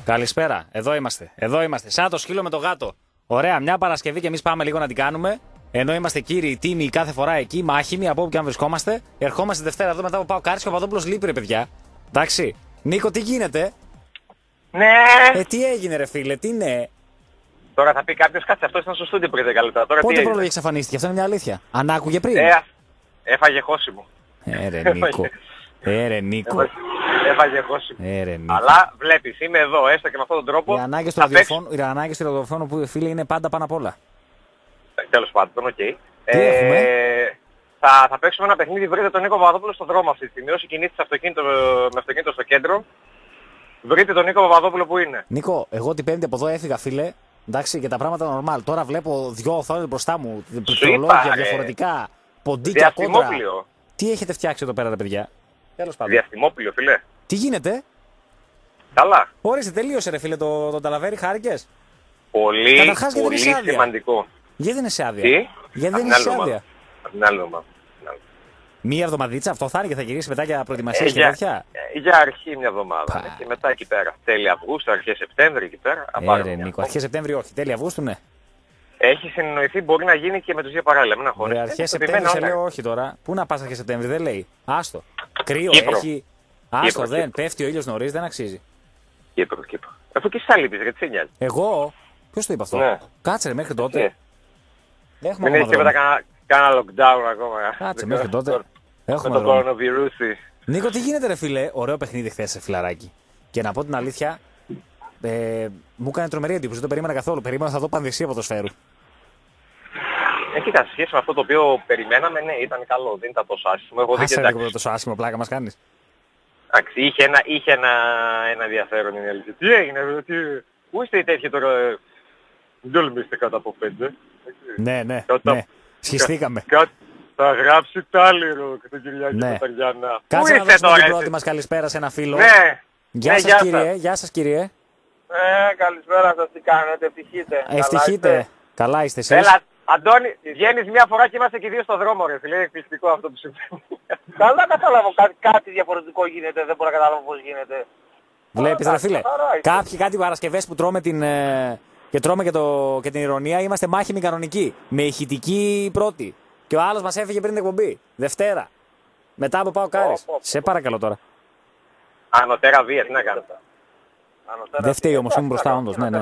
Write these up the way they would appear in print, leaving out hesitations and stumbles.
Καλησπέρα. Εδώ είμαστε. Εδώ είμαστε. Σαν το σκύλο με το γάτο. Ωραία, μια Παρασκευή και εμείς πάμε λίγο να την κάνουμε. Ενώ είμαστε κύριοι τίμοι κάθε φορά εκεί, μάχημοι από όπου και αν βρισκόμαστε. Ερχόμαστε Δευτέρα εδώ μετά από Πάο Κάρις και ο Παπαδόπουλος λείπει, ρε παιδιά. Εντάξει. Νίκο, τι γίνεται? Ναι! Τι έγινε, ρε φίλε, τι ναι? Τώρα θα πει κάποιος, κάτσε, αυτό ήταν στο στούντιο πριν 10 λεπτά. Τώρα Πότε πρώτα εξαφανίστηκε, αυτό είναι μια αλήθεια. Αν άκουγε πριν. Έφαγε χώσιμο. Ρε Νίκο. Έφαγε χώσιμο. Αλλά βλέπεις, είμαι εδώ, έστω και με αυτόν τον τρόπο. Οι ανάγκες του ραδιοφώνου που φίλε είναι πάντα πάνω απ' όλα. Τέλος πάντων, οκ. Τι έχουμε? Θα παίξουμε ένα παιχνίδι, βρείτε τον Νίκο Παπαδόπουλο στον δρόμο αυτή τη στιγμή. Όσοι κινείται με αυτοκίνητο στο κέντρο, βρείτε τον Νίκο Παπαδόπουλο που είναι. Νίκο, εγώ την Πέμπτη από εδώ έφυγα, φίλε. Εντάξει, και τα πράγματα normal. Τώρα βλέπω δυο οθόνες μπροστά μου, πληκτρολόγια διαφορετικά, ποντίκια κόντρα. Τι έχετε φτιάξει εδώ πέρα, ρε παιδιά? Τέλος πάντων. Διαστημόπλιο, φίλε. Τι γίνεται? Καλά. Ορίστε, τελείωσε, ρε φίλε, το Ταλαβέρι, χάρηκες? Πολύ σημαντικό. Γιατί δεν είναι σε άδεια? Τι? Γιατί δεν είναι σε άδεια? Από την άλλη εβδομάδα. Μία εβδομαδίτσα, αυτό θα είναι και θα γυρίσει μετά για προετοιμασίες και τέτοια. Για αρχή μια εβδομάδα. Και μετά εκεί πέρα. Τέλη Αυγούστου, αρχές Σεπτέμβρη εκεί πέρα. Νίκο, αρχές Σεπτέμβρη όχι. Τέλη Αυγούστου, ναι. Έχει συνεννοηθεί, μπορεί να γίνει και με τους δύο παράλληλα. Μην αγχώνεσαι. Αρχές Σεπτέμβρη σε λέω όχι τώρα. Πού να πας αρχές Σεπτέμβρη, δεν λέει. Άστο. Κρύο έχει. Άστο, δεν. Πέφτει ο ήλιος νωρίς, δεν αξίζει. Κύπρο. Αφού και εσύ λείπεις, γιατί σε νοιάζει. Εγώ. Ποιος το είπε αυτό? Ναι. Κάτσε ρε, μέχρι τότε. Δεν έχει τίποτα κάνα lockdown ακόμα. Κάτσε μέχρι τότε. Με το κορονοβιρούσι. Νίκο, τι γίνεται, ρε φίλε? Ωραίο παιχνίδι χθες, σε φιλαράκι. Και να πω την αλήθεια, μου έκανε τρομερή εντύπωση. Δεν το περίμενα καθόλου. Περίμενα θα δω Πανδυσία ποδοσφαίρου. Κοίτα, σχέση με αυτό το οποίο περιμέναμε, ναι, ήταν καλό. Δεν ήταν τόσο άσχημο. Εγώ δεν ήταν τόσο άσχημο, πλάκα μας κάνεις. Εντάξει, είχε ένα ενδιαφέρον η αλήθεια. Τι έγινε, πού είστε οι τέτοιοι τώρα? Δεν τολμήστε κάτω από 5. Ναι. Σχιστήκαμε. Θα γράψει τάλιρο και τον Κυριάκη Πεταριανά. Κάτσε να δώσουμε την πρώτη μας καλησπέρα σε ένα φίλο. Ναι. Γεια σας κύριε. Καλησπέρα σας, τι κάνετε, ευτυχείτε. Καλά είστε εσείς? Έλα, Αντώνη, βγαίνεις μια φορά και είμαστε και δύο στο δρόμο, ρε φίλε. Είναι εκπληκτικό αυτό που συμβαίνει. Καλά, καταλάβω. Κάτι διαφορετικό γίνεται, δεν μπορώ να καταλάβω πώς γίνεται. Βλέπεις ρε φίλε, κάποιοι κάτι Παρασκευές που τρώμε και τρώμε και την ηρωνία, είμαστε μάχημοι κανονικοί. Με ηχητική πρώτη. Και ο άλλος μας έφυγε πριν την εκπομπή. Δευτέρα. Μετά από Πάο Κάρις. Σε παρακαλώ τώρα. Ανωτέρα βία, τι να κάνω. Δεν φταίει όμως, ήμουν μπροστά όντως. Ναι.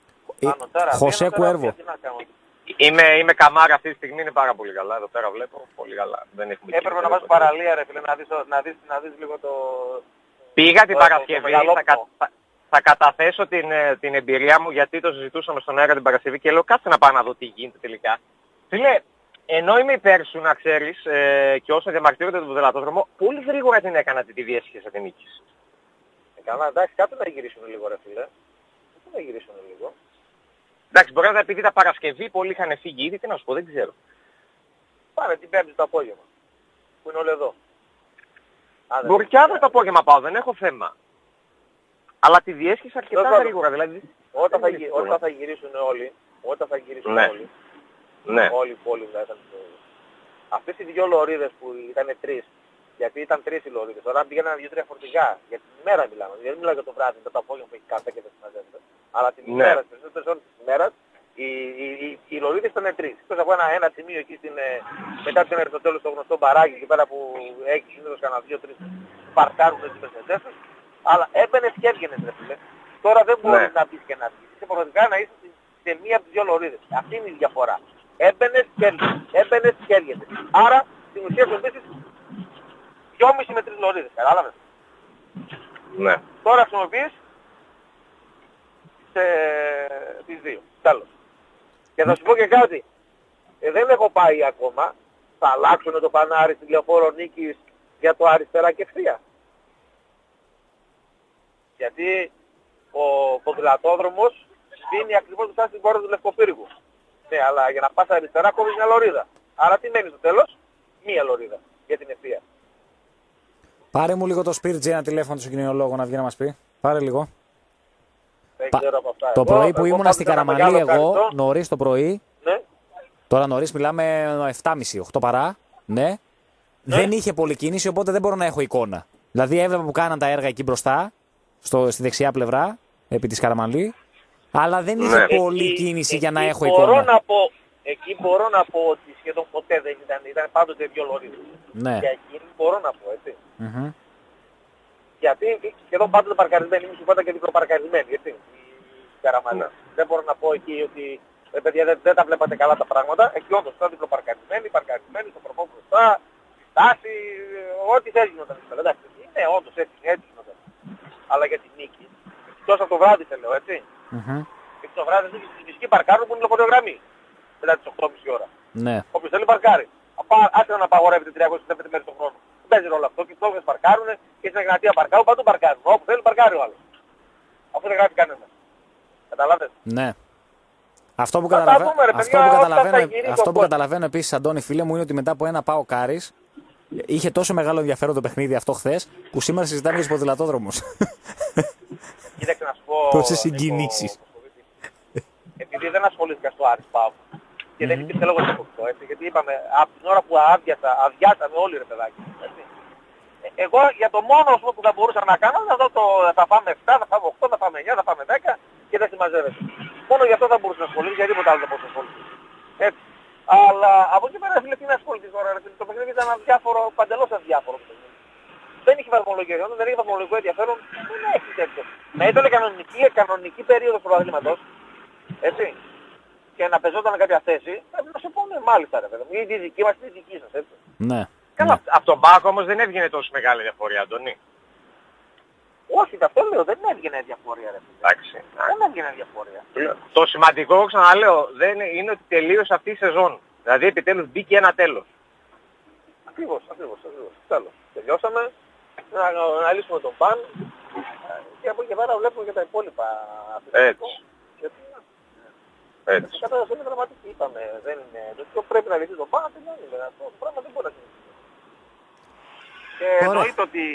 Χωσέ Κουέρβο. Είμαι καμάρα αυτή τη στιγμή, είναι πάρα πολύ καλά. Εδώ πέρα βλέπω πολύ καλά. Έπρεπε να πας παραλία, ρε φίλε, να δεις λίγο το... Πήγα την Παρασκευή, θα καταθέσω την εμπειρία μου, γιατί το συζητούσαμε στον αέρα την Παρασκευή και λέω κάτσε να πάω να δω τι γίνεται τελικά. Φίλε, ενώ είμαι υπέρ σου να ξέρεις και όσο διαμαρτύρονται τον ποδηλατόδρομο, πολύ γρήγορα την έκανα τη διέσχεση Αττενίκης. Καλά, εντάξει, κάτω να γυρίσουν λίγο ρε φίλε. Κάτω να γυρίσουν λίγο. Εντάξει, μπορεί να τα επειδή τα Παρασκευή πολλοί είχαν φύγει ήδη, τι να σου πω, δεν ξέρω. Πάμε την Πέμπτη το απόγευμα, που είναι όλοι εδώ. Μπορεί και αύριο το απόγευμα πάω, δεν έχω θέμα. Αλλά τη διέσχεση αρκετά γρήγορα, δηλαδή. Όταν θα γυρίσουν όλοι, όλη η πόλη θα ήταν... Αυτές οι δύο λωρίδες που ήταν τρεις, γιατί ήταν τρεις οι λωρίδες, τώρα πήγαιναν 2-3 φορτηγά, για την ημέρα μιλάμε, δεν μιλάω για το βράδυ, μετά το απόγευμα που έχει καφέ και δεν συμμαζεύεται. Αλλά την ημέρα, τις περισσότερες ώρες της ημέρας, οι λωρίδες ήταν τρεις. Εκτός από ένα σημείο εκεί μετά την Αριστοτέλου στο γνωστό μπαράκι, εκεί πέρα που έχει συνήθως κανένα 2-3 παρκάρουν τις Μερσεντέσες, αλλά έμπαινες και έβγαινες ρε φίλε. Τώρα δεν μπορείς να μπεις και να βγεις. Είσαι πραγματικά να είσαι σε μία από τις δύο λωρίδες. Αυτή είναι η διαφορά. Έμπαινες και έρχεσαι. Άρα στην ουσία σου μπήσεις 2,5 με 3 λωρίδες. Κατάλαβες. Ναι. Τώρα χρησιμοποιείς τις δύο. Τέλος. Και θα σου πω και κάτι. Δεν έχω πάει ακόμα. Θα αλλάξουν το φανάρι στη Λεωφόρο Νίκης για το αριστερά και ευθεία. Γιατί ο ποδηλατόδρομος σβήνει ακριβώς μπροστά στην πόρτα του Λευκοπύργου. Ναι, αλλά για να πας αριστερά κόβεις μια λωρίδα. Άρα τι μένει στο τέλος? Μία λωρίδα για την ευθεία. Πάρε μου λίγο το Σπίρτζι ένα τηλέφωνο του συγκοινωνιολόγου να βγει να μας πει. Πάρε λίγο. Δεν ξέρω από αυτά. Το πρωί που ήμουνα στην Καραμανλή εγώ, νωρίς το πρωί, ναι. Τώρα νωρίς μιλάμε 7.30, 8 παρά, ναι. Δεν είχε πολλή κίνηση, οπότε δεν μπορώ να έχω εικόνα. Δηλαδή έβλεπα που κάναν τα έργα εκεί μπροστά, στη δεξιά πλευρά, επί της Καραμανλή. Αλλά δεν είχε πολλή κίνηση για να έχω εικόνα. Εκεί μπορώ να πω ότι σχεδόν ποτέ δεν ήταν πάντοτε δύο λωρίδες. Ναι. Για εκείνη μπορώ να πω, έτσι. Γιατί σχεδόν πάντοτε παρκαρισμένοι, μη σου πάντα και διπλοπαρκαρισμένοι, έτσι. Η Καραμανλή. Δεν μπορώ να πω εκεί ότι παιδιά δεν τα βλέπατε καλά τα πράγματα. Εκεί όντως ήταν διπλοπαρκαρισμένοι, παρκαρισμένοι, στο προπό μπροστά, στάση, ό,τι θέλει γινόταν. Εντάξει, είναι όντως έτσι γινόταν. Αλλά για τη νίκη, εκτός από το βράδυ σε λέω, έτσι. Και το βράδυ στη φυσική παρκάρουν που είναι λεωφορειογραμμή. Μετά τις 8.30 ώρα. Ναι. Όποιος θέλει παρκάρει. Άσε να απαγορεύεται 365 μέρες τον χρόνο. Δεν παίζει ρόλο αυτό. Και οι τόπες παρκάρουν και στην Εγνατία παρκάρουν, παντού παρκάρουν. Όπου θέλει παρκάρει ο άλλος. Αφού δεν γράφει κανένας. Καταλάβες. Ναι. Αυτό που καταλαβαίνω επίσης, Αντώνη φίλε μου, είναι ότι μετά από ένα ΠΑΟΚ Άρης είχε τόσο μεγάλο ενδιαφέρον το παιχνίδι αυτό χθες, που σήμερα συζητάμε για τους ποδηλατόδρομους. Κοίταξε να σου πω. Τόσες συγκινήσεις. Επειδή δεν ασχολήθηκα στο Άρης ΠΑΟΚ και δεν υπήρχε λόγος να το έτσι, γιατί είπαμε από την ώρα που αδειάσαμε όλοι ρε παιδάκι. Έτσι. Εγώ για το μόνο που θα μπορούσα να κάνω είναι αυτό θα φάμε 7, θα φάμε 8, θα φάμε 9, θα φάμε 10 και δεν συμμαζεύεται. Μόνο γι' αυτό θα μπορούσα να ασχοληθείς, γιατί τίποτα άλλο δεν μπορούσα να ασχοληθείς. Έτσι. Αλλά από εκεί πέρα φίλε τι να ασχοληθείς τώρα, το παιχνίδι ήταν αδιάφορο, παντελώς αδιάφορο. Δεν είχε βαθμολογικό, δεν είχε βαθμολογικό ενδιαφέρον, δεν έχει τέτοιο. Να ήταν κανονική περίοδος του πρωταθλήματος, έτσι, και να πεζόταν κάποια θέση, πρέπει να σε πούνε μάλιστα ρε παιδί μου, ή τη δική μας ή τη δική σας, έτσι. Ναι. Καλά, από τον ΠΑΟΚ όμως δεν έβγαινε τόσο μεγάλη διαφορία, Αντώνη. Όχι, αυτό λέω, δεν έβγαινε διαφορία ρε. Εντάξει. Δεν έβγαινε διαφορία. Το σημαντικό, ξαναλέω, είναι ότι τελείωσε αυτή η σεζόν. Δηλαδή επιτέλους μπήκε ένα τέλος. Ακριβώς. Τέλος. Τελειώσαμε, να λύσουμε τον παν και από εκεί και πέρα βλέπουμε και τα υπόλοιπα. Έτσι. Έτσι. Η κατάσταση είναι δραματική, είπαμε. Δεν είναι. Το πρέπει να λυθεί τον παν, αυτό το πράγμα δεν μπορεί να λυθεί. Και εννοείται ότι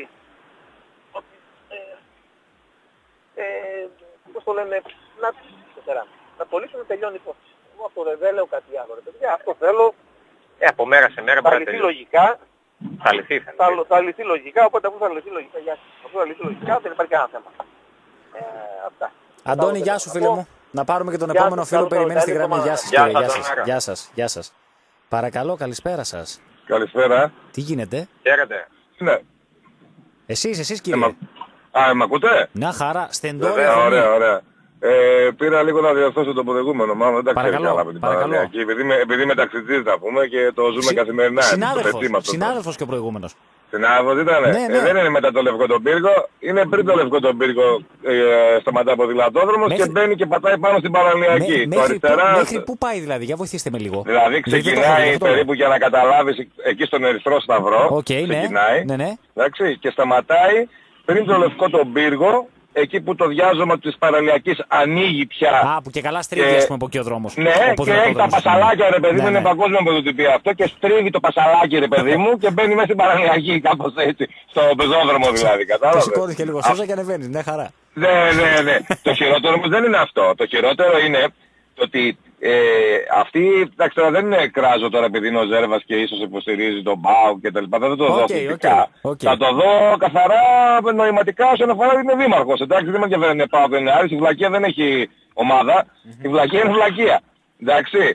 πώς το λένε, να το λύσουμε, τελειώνει η υπόθεση. Εγώ αυτό δεν λέω κάτι άλλο ρε παιδιά, αυτό θέλω. Από μέρα σε μέρα θα λυθεί λογικά. Θα λυθεί λογικά, οπότε αφού θα λυθεί λογικά, αφού θα λυθεί λογικά δεν υπάρχει κανένα θέμα. Αυτά. Αντώνη, γεια σου φίλε μου. Να πάρουμε και τον επόμενο φίλο που περιμένει στη γραμμή. Γεια σας, γεια σας. Παρακαλώ, καλησπέρα σας. Καλησπέρα. Τι γίνεται? Χαίρετε. Ναι. Εσείς κύριε. Μ' ακούτε? Μια χαρά, στεντόρια. Ωραία. Πήρα λίγο να διορθώσω το προηγούμενο, μάλλον δεν τα ξέρει καλά με την Παναγιακή. Επειδή μεταξυτζής θα πούμε και το ζούμε καθημερινά. Συνάδελφος και ο προηγούμενος. Συνάδελφος ήταν. Ναι. Δεν είναι μετά το Λευκό τον Πύργο, είναι πριν το Λευκό τον Πύργο. Σταματά ποδηλατόδρομος και μπαίνει και πατάει πάνω στην Παναγιακή. Μέχρι πού πάει δηλαδή, για βοηθήστε με λίγο. Δηλαδή ξεκινάει περίπου για να καταλάβεις εκεί στον Ερυθρό Σταυρό. Ξεκινάει. Εντάξει, και σταματάει πριν το Λευκό τον Πύργο. Εκεί που το διάζωμα της Παραλιακής ανοίγει πια. Που και καλά στρίβει ας πούμε από εκεί ο δρόμος. Ναι, και έχει τα πασαλάκια ρε παιδί μου, είναι παγκόσμια πρωτοτυπία αυτό και στρίβει το πασαλάκι ρε παιδί μου και μπαίνει μέσα στην Παραλιακή κάπως έτσι, στο πεζόδρομο δηλαδή, κατάλαβες. Και σηκώνεις και λίγο σώζα και ανεβαίνεις, μια χαρά. Ναι. Το χειρότερο όμως δεν είναι αυτό. Το χειρότερο είναι ότι αυτή, εντάξει τώρα δεν είναι κράζο τώρα επειδή είναι ο Ζέρβας και ίσως υποστηρίζει τον ΠΑΟΚ και τα λοιπά, δεν θα το δω θετικά. Θα το δω καθαρά νοηματικά όσον αφορά ότι είναι δήμαρχος. Εντάξει, δεν με ενδιαφέρει είναι ΠΑΟΚ, δεν είναι Άρης, η Βλακία δεν έχει ομάδα, η Βλακία είναι Βλακία. Εντάξει,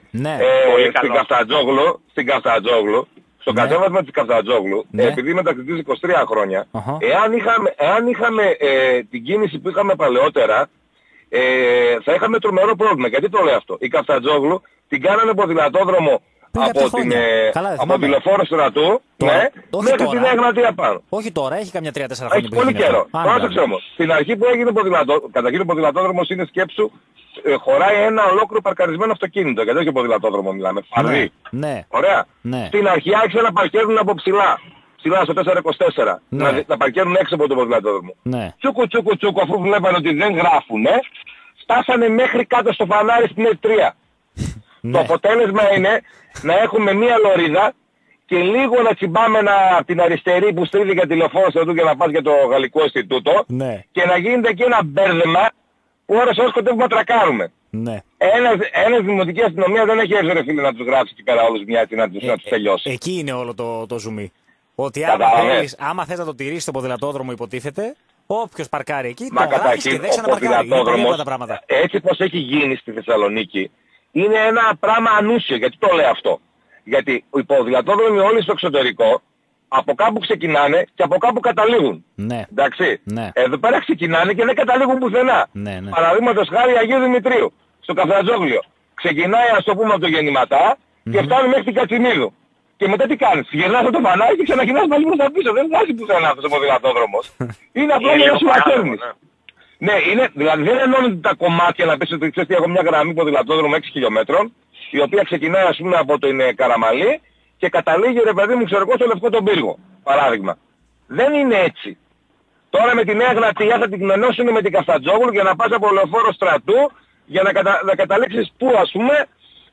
στην Καφτατζόγλου, στο κατέβασμα της Καφτατζόγλου, επειδή είμαι ταξιτής 23 χρόνια, εάν είχαμε την κίνηση που είχαμε παλαιότερα, θα είχαμε τρομερό πρόβλημα. Γιατί το λέω αυτό? Η Καφτατζόγλου την κάνανε ποδηλατόδρομο από τη Λεωφόρο Στρατού μέχρι την Εγνατία πάνω. Όχι τώρα, έχει καμιά 3-4 χρόνια. Έχει πολύ καιρό. Πρόσεξε όμως. Στην αρχή που έγινε καταρχήν ο ποδηλατόδρομος είναι σκέψου, χωράει ένα ολόκληρο παρκαρισμένο αυτοκίνητο. Γιατί όχι ποδηλατόδρομο μιλάμε. Φαρδί. Ωραία. Στην αρχή άρχισαν να παρκέρουν από ψηλά στο 424. Να παρκέρουν έξω από το ποδηλατόδρομο. Τσούκου, αφού βλέπανε ότι δεν γράφουνε, φτάσανε μέχρι κάτω στο φανάρι στην E3. Το αποτέλεσμα είναι να έχουμε μία λωρίδα και λίγο να τσιμπάμε από την αριστερή που στρίβει για τηλεφόρο του και να πας για το Γαλλικό Ινστιτούτο και να γίνεται εκεί ένα μπέρδεμα που ώρες ώρες κοντεύουμε να τρακάρουμε. Ένας δημοτική αστυνομία δεν έχει έρθει ρε φίλε να τους γράψει εκεί πέρα όλους μια έτσι να τους τελειώσει. Εκεί είναι όλο το ζουμί. Ότι άμα θες να το τηρήσεις το ποδηλατόδρομο υποτίθεται, Όποιος παρκάρει εκεί, μα καταρχήν ο ποδηλατόδρομος, έτσι πως έχει γίνει στη Θεσσαλονίκη, είναι ένα πράγμα ανούσιο. Γιατί το λέω αυτό? Γιατί οι ποδηλατόδρομοι όλοι στο εξωτερικό από κάπου ξεκινάνε και από κάπου καταλήγουν. Ναι. Εντάξει. Ναι. Εδώ πέρα ξεκινάνε και δεν καταλήγουν πουθενά. Ναι. Παραδείγματος χάρη Αγίου Δημητρίου, στο Καφραζόγλιο. Ξεκινάει, ας το πούμε, από το Γεννηματά και φτάνει μέχρι την Κατσιμίδου. Και μετά τι κάνεις? Γυρνάς το φανάρι και ξαναγυρνάς πάλι προς τα πίσω. Δεν βγάζει πουθενά αυτός ο ποδηλατόδρομος. Είναι απλά για να σου μαθαίνεις. Ναι, δηλαδή δεν ενώνονται τα κομμάτια να πεις ότι ξέρεις τι, έχω μια γραμμή ποδηλατόδρομο 6 χιλιόμετρων, η οποία ξεκινάει ας πούμε από την Καραμαλή και καταλήγει ρε παιδί μου ξέρω εγώ στο Λευκό τον Πύργο, παράδειγμα. Δεν είναι έτσι. Τώρα με τη Νέα Γρατία θα την ενώσουν με την Καφτατζόγλου για να πας από Λεωφόρο Στρατού για να καταλήξεις πού ας πούμε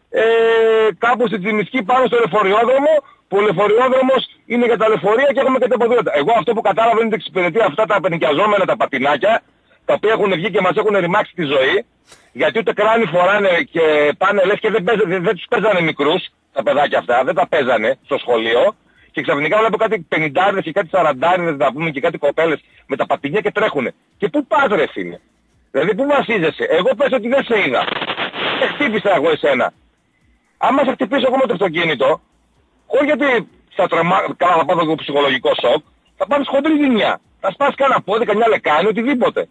κάπου στη Τσιμισκή πάνω στο λεωφοριόδρομο, που ο λεωφοριόδρομος είναι για τα λεωφορεία και έχουμε και τα ποδήλατα. Εγώ αυτό που κατάλαβα είναι ότι εξυπηρετεί αυτά τα πενικιαζόμενα τα πατινάκια, τα οποία έχουν βγει και μας έχουν ρημάξει τη ζωή, γιατί ούτε κράνη φοράνε και πάνε λες και δεν τους παίζανε μικρούς τα παιδάκια αυτά, δεν τα παίζανε στο σχολείο και ξαφνικά βλέπω κάτι 50 και κάτι 40 να πούμε και κάτι κοπέλες με τα πατινιά και τρέχουνε. Και πού πας ρε φίλε? Δηλαδή πού βασίζεσαι? Εγώ πες ότι δεν σε είδα. Σε χτύπησα εγώ εσένα. Άμα σε χτυπήσω εγώ με το αυτοκίνητο, όχι γιατί θα πάω το ψυχολογικό σοκ, θα πάρεις χοντρή ζημιά. Θα σπάσεις κανένα πόδι, κανένα λεκάνη, οτιδήποτε.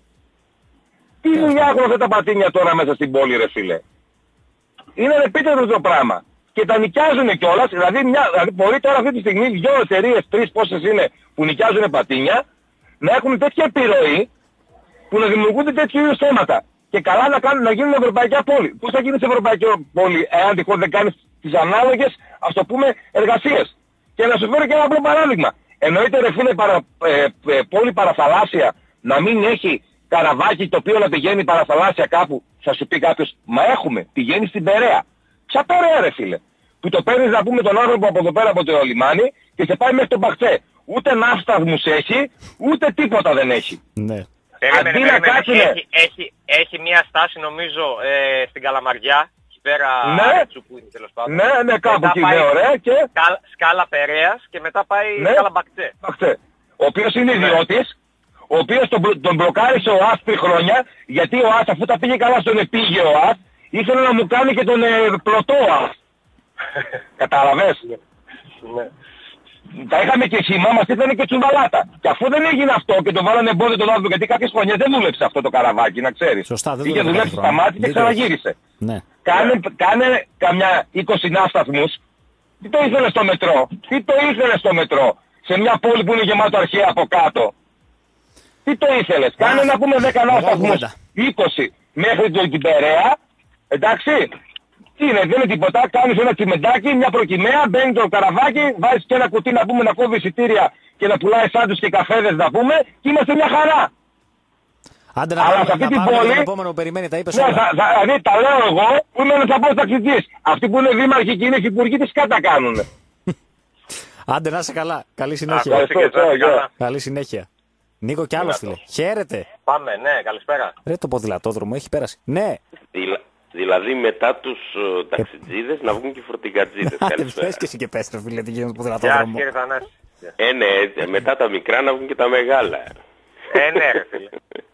Τι δουλειά έχουν αυτά τα πατίνια τώρα μέσα στην πόλη ρε φίλε? Είναι ανεπίτρεπτο το πράγμα. Και τα νοικιάζουν κιόλας, δηλαδή μπορεί τώρα αυτή τη στιγμή 2 εταιρείες, 3 πόσες είναι που νοικιάζουν πατίνια, να έχουν τέτοια επιρροή που να δημιουργούνται τέτοιου είδους θέματα. Και καλά να γίνουν ευρωπαϊκά πόλη. Πώς θα γίνεις ευρωπαϊκή πόλη εάν τυχόν δεν κάνεις τις ανάλογες, ας το πούμε, εργασίες? Και να σου φέρω και ένα απλό παράδειγμα. Εννοείται ρε φίλε πόλη παραθαλάσσια να μην έχει καραβάκι το οποίο να πηγαίνει παραθαλάσσια κάπου? Θα σου πει κάποιος, μα έχουμε, πηγαίνει στην Περαία. Ποια Περαία ρε φίλε? Που το παίρνεις να πούμε τον άνθρωπο από εδώ πέρα από το λιμάνι και σε πάει μέχρι τον Παχτσέ. Ούτε ναύσταθμους έχει, ούτε τίποτα δεν έχει. Ναι. Έχει μια στάση νομίζω στην Καλαμαριά, εκεί πέρα που είναι τέλος πάντων. Ναι, κάπου εκεί είναι ωραία και... Σκάλα Περαίας και μετά πάει Σκάλα Μπαχτσέ. Ο οποίος είναι ιδιώτης, ο οποίος τον μπλοκάρισε ο ΑΣ 3 χρόνια, γιατί ο ΑΣ αφού τα πήγε καλά στον επίγειο ΑΣ, ήθελε να μου κάνει και τον πλωτό ΑΣ. Κατάλαβες? Ναι. Τα είχαμε και σήμα, μας ήρθανε και τσουβαλάτα. Και αφού δεν έγινε αυτό και το βάλανε εμπόδιο τον άνθρωπο, γιατί κάποιες χρονιές δεν δούλεψε αυτό το καραβάκι, να ξέρεις. Σωστά, δεν είχε δουλέψει στα μάτια και ξαναγύρισε. Ναι. Κάνε καμιά 20 ναύσταθμους. Τι το ήθελες στο μετρό? Σε μια πόλη που είναι γεμάτο αρχαία από κάτω. Τι το ήθελες? Κάνε να πούμε 10 ναύσταθμους, 20 μέχρι την Περαία, εντάξει. Τι είναι, δεν είναι τίποτα, κάνεις ένα τσιμεντάκι, μια προκυμαία, μπαίνει το καραβάκι, βάζεις και ένα κουτί να πούμε να κόβει εισιτήρια και να πουλάει σάντους και καφέδες να πούμε και είμαστε μια χαρά. Άντε να πάμε, σε αυτή την πόλη, επόμενο περιμένει, τα είπες όλα. Δηλαδή τα λέω εγώ που είμαι ένας απλός ταξιτζής. Αυτοί που είναι δήμαρχοι και είναι υπουργοί τι σκάτα κάνουνε. Άντε να είσαι καλά, καλή συνέχεια. Καλή συνέχεια. Νίκο κι άλλος φίλε. Χαίρετε. Πάμε, ναι, καλησπέρα. Ρε το ποδηλατόδρομο έχει πέρασει. Ναι. Δηλαδή μετά τους ταξιτζίδες να βγουν και οι φορτηγατζίδες. Καλησπέρα. Πες και εσύ και πες ρε φίλε τι γίνεται το ποδηλατόδρομο. Ναι, μετά τα μικρά να βγουν και τα μεγάλα. Ναι ρε φίλε.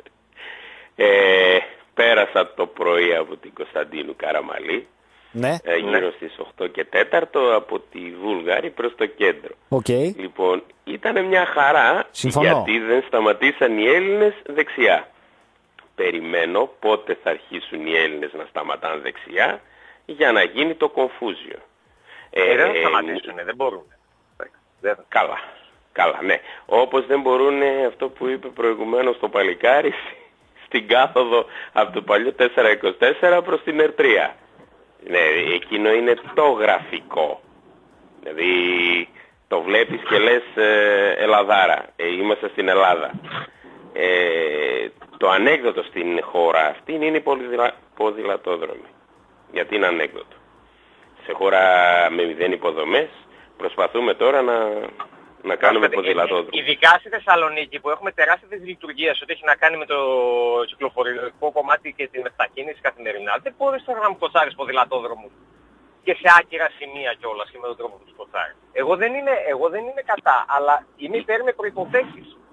Πέρασα το πρωί από την Κωνσταντίνου Καραμαλή. Ναι. Γύρω στις 8 και 4 από τη Βούλγαρη προς το κέντρο. Okay. Λοιπόν, ήταν μια χαρά. Συμφωνώ. Γιατί δεν σταματήσαν οι Έλληνες δεξιά. Περιμένω πότε θα αρχίσουν οι Έλληνες να σταματάνε δεξιά για να γίνει το κομφούζιο. Δεν θα σταματήσουν, δεν μπορούν. Καλά, ναι. Όπως δεν μπορούν αυτό που είπε προηγουμένως το παλικάρι στην κάθοδο από το παλιό 424 προς την Ερτρία. Ναι, εκείνο είναι το γραφικό. Δηλαδή το βλέπεις και λες Ελλαδάρα, είμαστε στην Ελλάδα. Το ανέκδοτο στην χώρα αυτή είναι οι ποδηλατόδρομοι. Γιατί είναι ανέκδοτο? Σε χώρα με 0 υποδομές προσπαθούμε τώρα να κάνουμε ποδηλατόδρομο. Ειδικά στη Θεσσαλονίκη που έχουμε τεράστιες δυσλειτουργίες ό,τι έχει να κάνει με το κυκλοφορικό κομμάτι και τη μετακίνηση καθημερινά. Δεν μπορείς τώρα να μου κοτσάρεις ποδηλατόδρομους και σε άκυρα σημεία κιόλας και με τον τρόπο που τους κοτσάρεις. Εγώ δεν είμαι κατά, αλλά είμαι υπέρ με προϋποθέσεις.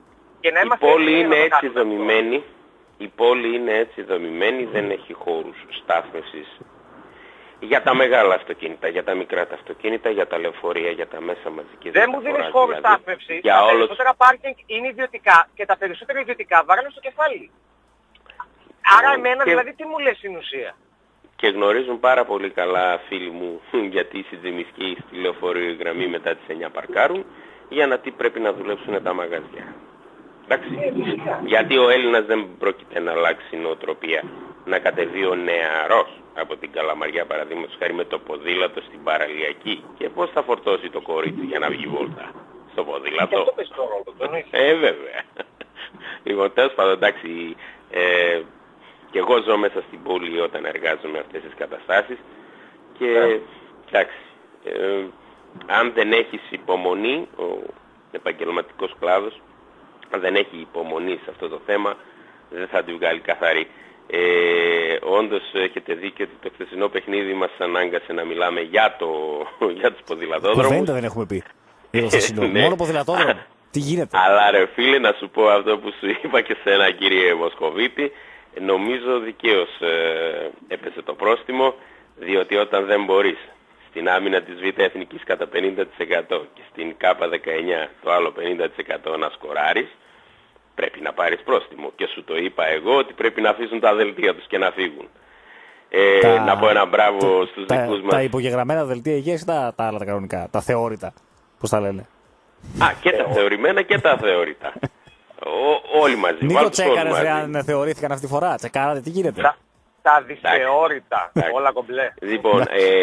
Και να η πόλη είναι έτσι δομημένη. Η πόλη είναι έτσι δομημένη, δεν έχει χώρους στάθμευσης για τα μεγάλα αυτοκίνητα, για τα μικρά τα αυτοκίνητα, για τα λεωφορεία, για τα μέσα μαζικής δεν μου δίνεις χώρους στάθμευσης. Τα περισσότερα πάρκινγκ είναι ιδιωτικά και τα περισσότερα ιδιωτικά βάρανε στο κεφάλι. Άρα εμένα δηλαδή τι μου λες στην ουσία. Και γνωρίζουν πάρα πολύ καλά φίλοι μου γιατί οι Σιτζιμισκοί στη λεωφορείο γραμμή μετά τις 9 παρκάρουν για να τι πρέπει να δουλέψουν τα μαγαζιά. Εντάξει. Γιατί ο Έλληνας δεν πρόκειται να αλλάξει νοοτροπία, να κατεβεί ο νεαρός από την Καλαμαριά παραδείγματος χάρη με το ποδήλατο στην παραλιακή και πώς θα φορτώσει το κορίτσι για να βγει βόλτα στο ποδήλατο. Βέβαια. Λοιπόν, τέλος πάντων, εντάξει, και εγώ ζω μέσα στην πόλη όταν εργάζομαι αυτές τις καταστάσεις και εντάξει, αν δεν έχεις υπομονή, ο επαγγελματικός κλάδος, αν δεν έχει υπομονή σε αυτό το θέμα, δεν θα τη βγάλει καθαρή. Όντως έχετε δίκιο ότι το χθεσινό παιχνίδι μας ανάγκασε να μιλάμε για τους ποδηλατόδρομους. Κουβέντα δεν έχουμε πει. Ναι. Μόνο ποδηλατόδρομο. Τι γίνεται. Αλλά ρε φίλε, να σου πω αυτό που σου είπα και σε ένα κύριε Μοσχοβίτη, νομίζω δικαίως έπεσε το πρόστιμο, διότι όταν δεν μπορείς στην άμυνα της Β' Εθνικής κατά 50% και στην K19 το άλλο 50% να σκοράρεις, πρέπει να πάρεις πρόστιμο. Και σου το είπα εγώ ότι πρέπει να αφήσουν τα δελτία τους και να φύγουν. Να πω ένα μπράβο στους δικούς μας. Τα υπογεγραμμένα δελτία υγείας ή τα άλλα τα κανονικά, τα θεώρητα, πώς τα λένε. Και τα θεωρημένα και τα αθεώρητα. Όλοι μαζί. Νίκο, τσέκαρες αν θεωρήθηκαν αυτή τη φορά. Τσεκάρατε τι γίνεται. Τα δυσθεώρητα, όλα κομπλέ. Λοιπόν,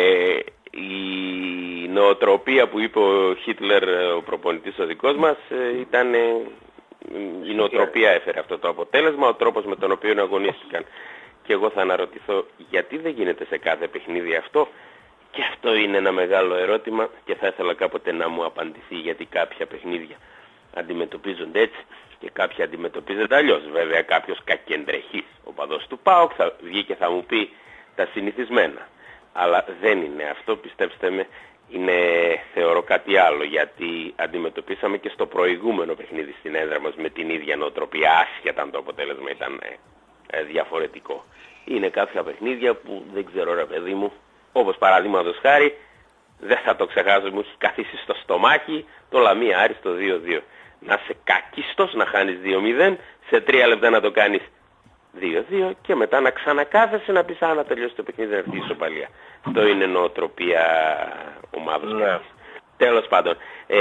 η νοοτροπία που είπε ο Χίτλερ, ο προπονητής ο δικός μας, ήταν η νοοτροπία έφερε αυτό το αποτέλεσμα, ο τρόπος με τον οποίο αγωνίστηκαν. Και εγώ θα αναρωτηθώ γιατί δεν γίνεται σε κάθε παιχνίδι αυτό, και αυτό είναι ένα μεγάλο ερώτημα και θα ήθελα κάποτε να μου απαντηθεί, γιατί κάποια παιχνίδια αντιμετωπίζονται έτσι και κάποια αντιμετωπίζονται αλλιώς. Βέβαια κάποιος κακεντρεχής, ο παδός του ΠΑΟΚ, θα βγει και θα μου πει τα συνηθισμένα. Αλλά δεν είναι αυτό, πιστέψτε με, είναι θεωρώ κάτι άλλο, γιατί αντιμετωπίσαμε και στο προηγούμενο παιχνίδι στην έδρα μας με την ίδια νοοτροπία, άσχετα αν το αποτέλεσμα ήταν διαφορετικό. Είναι κάποια παιχνίδια που δεν ξέρω ρε παιδί μου, όπως παραδείγματος χάρη, δεν θα το ξεχάσω, μου έχει καθίσει στο στομάχι το Λαμία Άρης το 2-2. Να είσαι κακίστος, να χάνεις 2-0, σε 3 λεπτά να το κάνεις 2-2 και μετά να ξανακάθεσαι να πεις να τελειώσει το παιχνίδι, να έρθει η ισοπαλία. Αυτό είναι νοοτροπία ομάδος. Ναι. Τέλος πάντων,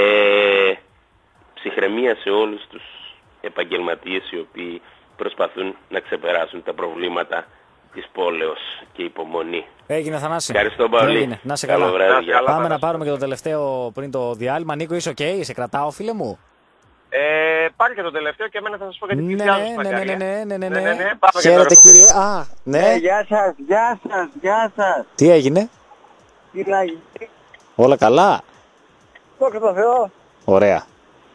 ψυχραιμία σε όλους τους επαγγελματίες οι οποίοι προσπαθούν να ξεπεράσουν τα προβλήματα της πόλεως και υπομονή. Έγινε, Θανάση. Ευχαριστώ πολύ. Έγινε. Να σε καλά. Πάμε να πάρουμε και το τελευταίο πριν το διάλειμμα. Νίκο, είσαι ok, σε κρατάω φίλε μου. Πάρει και το τελευταίο και εμένα θα σας πω γιατί πλησιάζω. Ναι. Χαίρετε κύριε. Ναι. Γεια σας. Τι έγινε? Τι να γίνει? Όλα καλά. Δόξα τω Θεώ. Ωραία.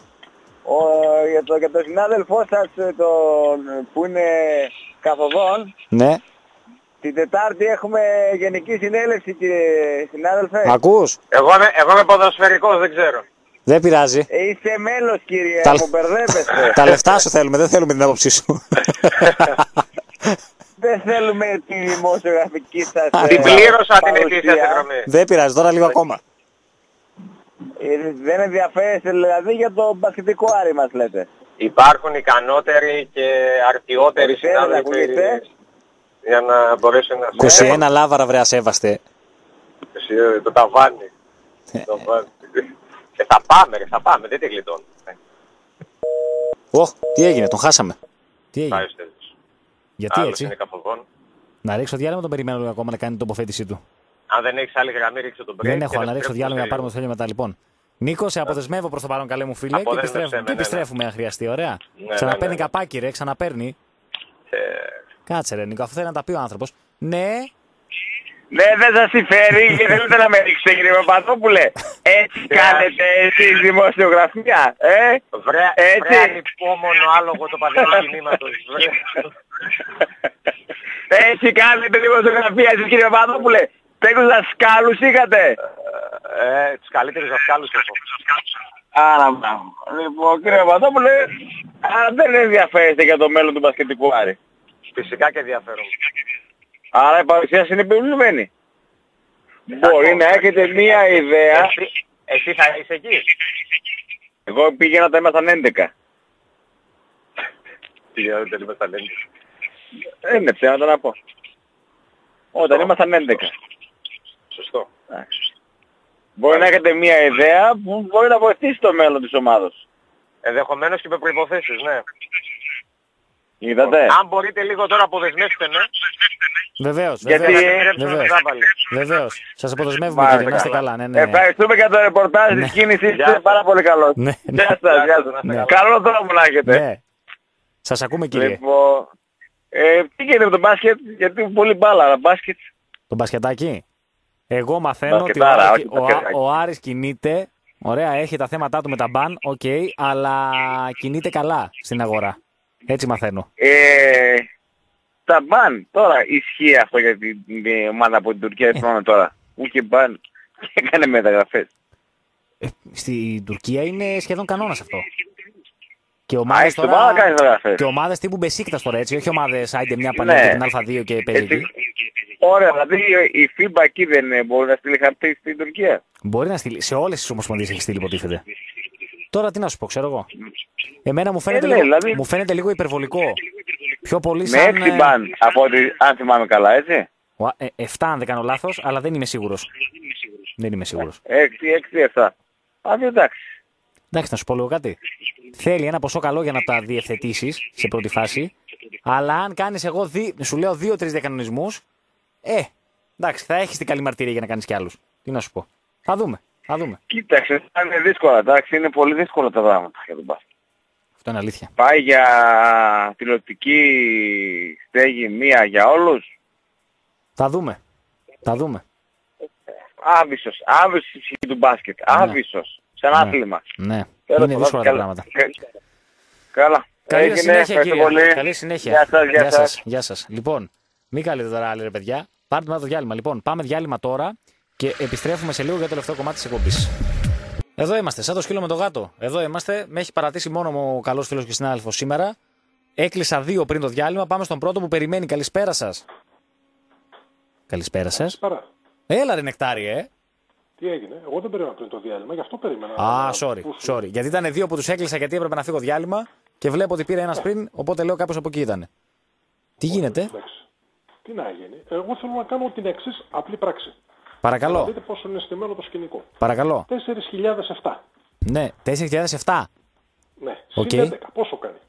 Για το συνάδελφό σας που είναι καθοδόν. Ναι. Την Τετάρτη έχουμε γενική συνέλευση, κύριε συνάδελφε. Ακούς? Εγώ είμαι ποδοσφαιρικός, δεν ξέρω. Δεν πειράζει. Είστε μέλος, κύριε, μου μπερδεύεστε. Τα λεφτά σου θέλουμε, δεν θέλουμε την άποψή σου. Δεν θέλουμε τη δημοσιογραφική σας την πλήρωσα την ετήσια εκδρομή. Δεν πειράζει, τώρα λίγο ακόμα. Δεν ενδιαφέρεστε δηλαδή για το μπασκετικό Άρη μας λέτε? Υπάρχουν ικανότεροι και αρτιότεροι συνάδελφοι για να μπορέσουν να... 21 λάβαρα βρε ασέβαστε. Το ταβάνι. Θα πάμε, δεν τη γλιτώνουμε. Τι έγινε, τον χάσαμε. Τι έγινε? Γιατί άλλος έτσι? Είναι καθοδόν. Να ρίξω το διάλειμμα, τον περιμένω λίγο ακόμα να κάνει την τοποθέτησή του. Αν δεν έχεις άλλη γραμμή, ρίξω τον break. Δεν έχω, να ρίξω το διάλειμμα να πάρουμε το θέλιο μετά λοιπόν. Νίκο, σε αποδεσμεύω προς το παρόν, καλέ μου φίλε, και επιστρέφουμε αν χρειαστεί, ωραία. Ξαναπαίρνει καπάκι ρε, ξαναπαίρνει. Κάτσε ρε Νίκο, αφού θέλει να τα πει ο άνθρωπος. Ναι. Ναι, δεν σας συμφέρει και θέλετε να με ρίξετε, κύριε Παπαδόπουλε. Έτσι κάνετε εσείς δημοσιογραφία, Βρε ανυπόμονο άλογο το παδικό κινήματος. Έτσι κάνετε δημοσιογραφία εσείς, κύριε Παπαδόπουλε. Παίκους δασκάλους είχατε? Τους καλύτερους δασκάλους έχω. Άρα, μπράβο. Λοιπόν, κύριε Παπαδόπουλε, δεν ενδιαφέρεστε για το μέλλον του μπασκετικού Άρη. Φυσικά και ενδιαφέρομαι. Άρα η παρουσίαση είναι επιβλημένη. Μπορεί να έχετε μία ιδέα. Εσύ θα είσαι εκεί. Εγώ πήγαινα όταν ήμασταν 11. Πήγαινα όταν ήμασταν 11. Είναι ψέματα να πω. Όταν ήμασταν 11. Σωστό. Μπορεί να έχετε μία ιδέα που μπορεί να βοηθήσει το μέλλον της ομάδας. Ενδεχομένως και με προϋποθέσεις, ναι. Είδατε. Αν μπορείτε λίγο τώρα αποδεσμεύστε, ναι. Βεβαίως, Γιατί... βεβαίως. Σας αποδεσμεύουμε κύριε, να είστε καλά. Ναι. Ευχαριστούμε για το ρεπορτάζ της κίνησης, είστε πάρα πολύ καλός. Γεια σας. Καλό δρόμο να έχετε. Ναι. Σας ακούμε κύριε. Λοιπόν, τι γίνεται με το μπάσκετ, γιατί πολύ μπάλα, αλλά μπάσκετ. Το μπασκετάκι. Εγώ μαθαίνω ότι ο Άρης κινείται, ωραία, έχει τα θέματα του με τα μπαν, αλλά κινείται καλά στην αγορά. Έτσι μαθαίνω. Τα μπαν, τώρα ισχύει αυτό για την ομάδα από την Τουρκία, έτσι τώρα. Ούτε μπαν και έκανε μεταγραφές. Στην Τουρκία είναι σχεδόν κανόνας αυτό. Και ομάδες τώρα, και ομάδες τύπου Μπεσίκτας τώρα, έτσι, όχι ομάδες άιντε μια πανέλα την Α2 και περίπου. Ωραία, δηλαδή η FIBA εκεί δεν μπορεί να στείλει χαρτί στην Τουρκία. Μπορεί να στείλει, σε όλες τις ομοσπονδίες έχει στείλει υποτίθεται. Τώρα τι να σου πω, ξέρω εγώ. Εμένα μου φαίνεται λίγο υπερβολικό. Πιο πολύ σαν... Με 6 μπαν, από ότι, αν θυμάμαι καλά, έτσι. 7 αν δεν κάνω λάθος, αλλά δεν είμαι σίγουρος. Δεν είμαι σίγουρος. 6-7. Εντάξει. Εντάξει, να σου πω λίγο κάτι. Θέλει ένα ποσό καλό για να τα διευθετήσεις σε πρώτη φάση, αλλά αν κάνεις εγώ, σου λέω 2-3 διακανονισμούς, εντάξει, θα έχεις την καλή μαρτυρία για να κάνεις κι άλλους. Τι να σου πω. Θα δούμε. Κοίταξε, είναι δύσκολα, εντάξει, είναι πολύ δύσκολα τα πράγματα για τον μπάσκετ. Αυτό είναι αλήθεια. Πάει για τηλεοπτική στέγη μία για όλους. Θα δούμε. Άβυσσος η ψυχή του μπάσκετ. Άβυσσος. Σαν άθλημα. Ναι. Είναι δύσκολα τα πράγματα. Καλά. Καλή συνέχεια κύριε. Πολύ. Καλή συνέχεια. Γεια σας. Λοιπόν, μην καλείτε τώρα άλλοι ρε παιδιά. Πάρτε μετά το διάλειμμα. Λοιπόν, πάμε διάλειμμα τώρα και επιστρέφουμε σε λίγο για το τελευταίο κομμάτι της εκπομπής. Εδώ είμαστε, σαν το σκύλο με το γάτο. Εδώ είμαστε. Με έχει παρατήσει μόνο ο καλός φίλος και συνάδελφος σήμερα. Έκλεισα 2 πριν το διάλειμμα. Πάμε στον πρώτο που περιμένει. Καλησπέρα σας. Καλησπέρα σας. Έλα ρε νεκτάρι, Τι έγινε, εγώ δεν περίμενα πριν το διάλειμμα, γι' αυτό περίμενα. Sorry. Γιατί ήταν 2 που τους έκλεισα γιατί έπρεπε να φύγω διάλειμμα και βλέπω ότι πήρε ένας πριν, οπότε λέω κάποιος από εκεί ήταν. Τι γίνεται? Εντάξει. Τι να γίνει. Εγώ θέλω να κάνω την εξής απλή πράξη. Παρακαλώ. Να δείτε πόσο είναι στημένο το σκηνικό. Παρακαλώ. 4.007. Ναι, 4.007. Ναι, συν 11. Πόσο κάνει?